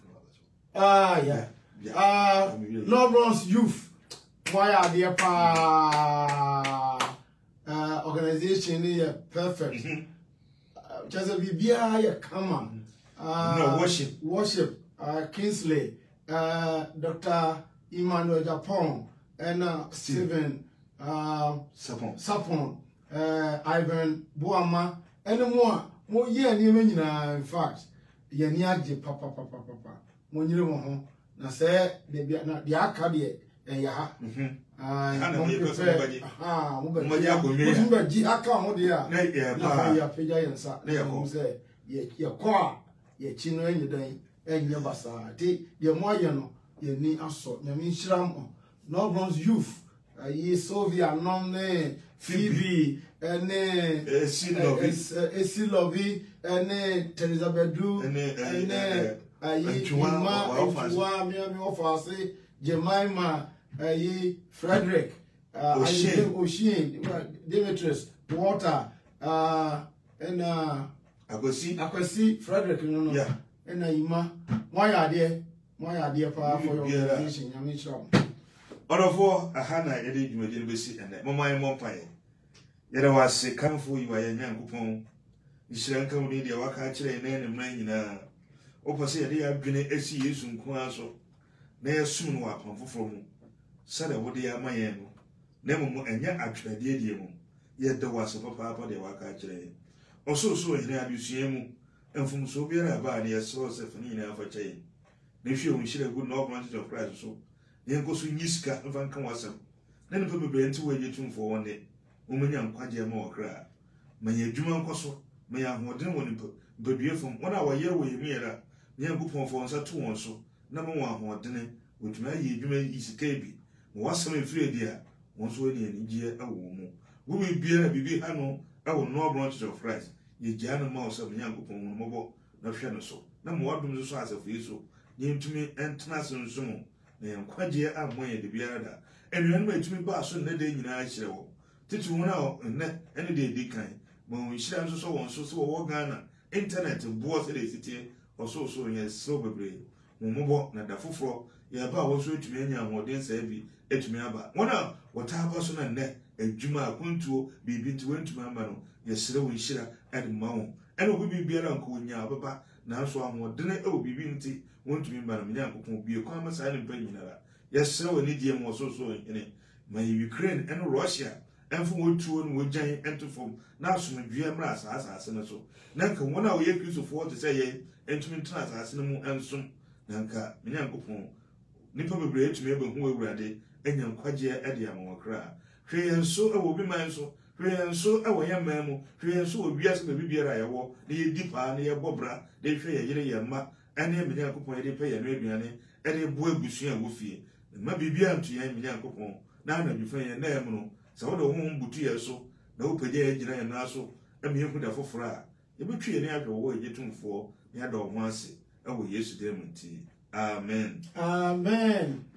ah yeah ah no bronze youth why are there pa uh organization is perfect just be bia ya come uh no worship worship uh Kingsley uh Doctor Emmanuel Japon and uh Stephen uh Sapon Sapon uh Ivan Boama and more mo ye ani nyina in fact ye ni age papa papa papa mo nyire mo ho na se de bia na de aka de e ya ha ah mo prepare ah mo ba mo ba ji aka mo de a na ye ba ya peja yensa na mo se ye ye ko a ye chi no enye dan enye basa ti de mo aye no ye ni aso na mi nhyiram no bronze youth ayi Sylvia non ne Phoebe ene esi lovi ene Teresa Bedu ene ayi Juma Juma mi mi ofase Jemima ayi Frederick ayi Oshin Demetrius Water uh ena Akwasi Akwasi Frederick no no yeah ena Ima mo ya de mo ya de pa for your organization nyame chiro Odofo ahana yede dwumadi no besi ene moman mo pae yede wase kanfo yi wa yanyankopon nhyiranka mu de waka kire na ne man nyina opose yede ya dwene esi Yesu nko aso na yesum no apam foforo mu sada wode ya mayen no na mu enya atwade die mu yede wase papa papa de waka kire oso so hene abusua mu enfum so biara ba ne yeso sefani na afa chai na hwe o nhira good no branches of Christ so yenko so nyiska mfa nka wasam na ne pepe benti wo yetumfo wonde omanya nkwaje ma okra manya adwuma nkoso manya ahoden woni pe beduefom wona wayere wo yemiera ne yankopon fo nsa to won so na mo wa ahoden wotuma ye adwuma isika bi mo wasam efire dia won so ni anigye awo mu wo bi biara bibi ha no awo no branches of Christ ye gya no ma osam yankopon mo mobo na hwe no so na mo wadum so asafo yeso yentumi entena so mo na yankwaje amoye de biara da enwan ma etumi ba so na de nyina ahire wo titi won a ne ene de di kan ma won hira nso so won so so wo Ghana internet bo so de sitie oso so yen so bebre mo mobo na da foforo ya ba wo so etumi anya ahoden sa bi etumi aba won a wota ba so na ne adwuma akuntuo bibi nti wentumi amba no yesere won hira ade ma won ene obi bibiara nko wonya ababa na so ahoden e obi bibi nti wontumi mba na menya nkopon bie kwa ma sa ne mpa nyinara yesere woni die mo so so ene ma Ukraine and Russia and from what two and giant enter from now some due mras as as so nanka wona wo ye Christopher to say entumi ntra asase no mu ensom na nka me Nyankopɔn nipa bebre etumi ebehu awurade enya nkwagye ede amwokra hwe yenso e wo bi man so hwe yenso e wo yemman mu hwe yenso wo wiase be bibiara yewo na ye dipa na ye bobra de hwe ye yire ye ma ene me Nyankopɔn de pe ye no aduane ede bo abusu a wo fie ma bibia nto ye me Nyankopɔn na na bi fa ye na em no sa wo de ho mbutu ye so na wo pagya ye gina ye na so e me hu da foforo a ye betwe ye ne ahwe wo ye tumfo ya da ho ase e wo Yesu de munti. Amen. Amen.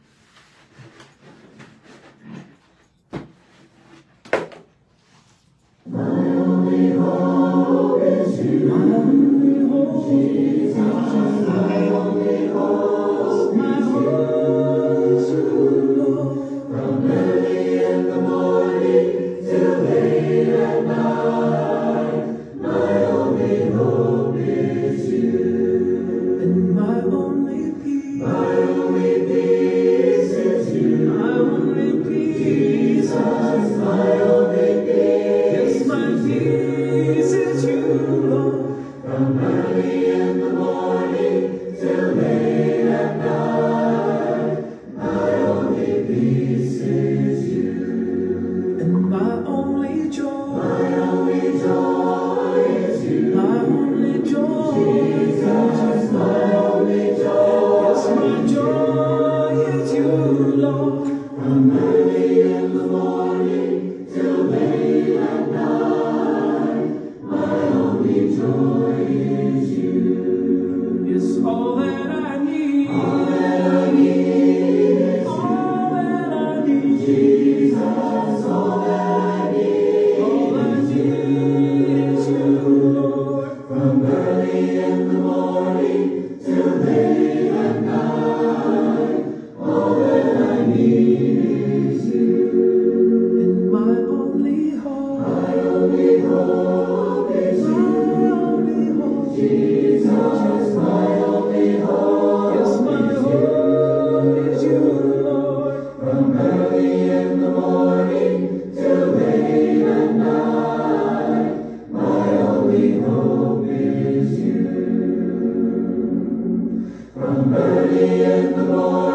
My only hope is you. My only hope, Jesus. My only hope, my hope is you, Lord. From early in the morning till late at night, my only hope is you. And my only peace, my only peace is you. My only peace, Jesus, my only peace. My peace is you, Lord. From early in the morning till late at night, my only peace is you. And my only joy, my only joy is you. My only joy, Jesus, my only joy. Yes, my joy is you, Lord. From early in the morning till late at night, my only joy is you. It's all that I need. All that I need. All that I need. Jesus, all that I need. All I need is you, Lord. From early in the morning till late at night, all that I need is you. And my only hope, my only hope is you. My only hope, Jesus, my only hope. Yes, my hope is you, Lord. From early in the morning till late at night, my only hope is you. From early in the morning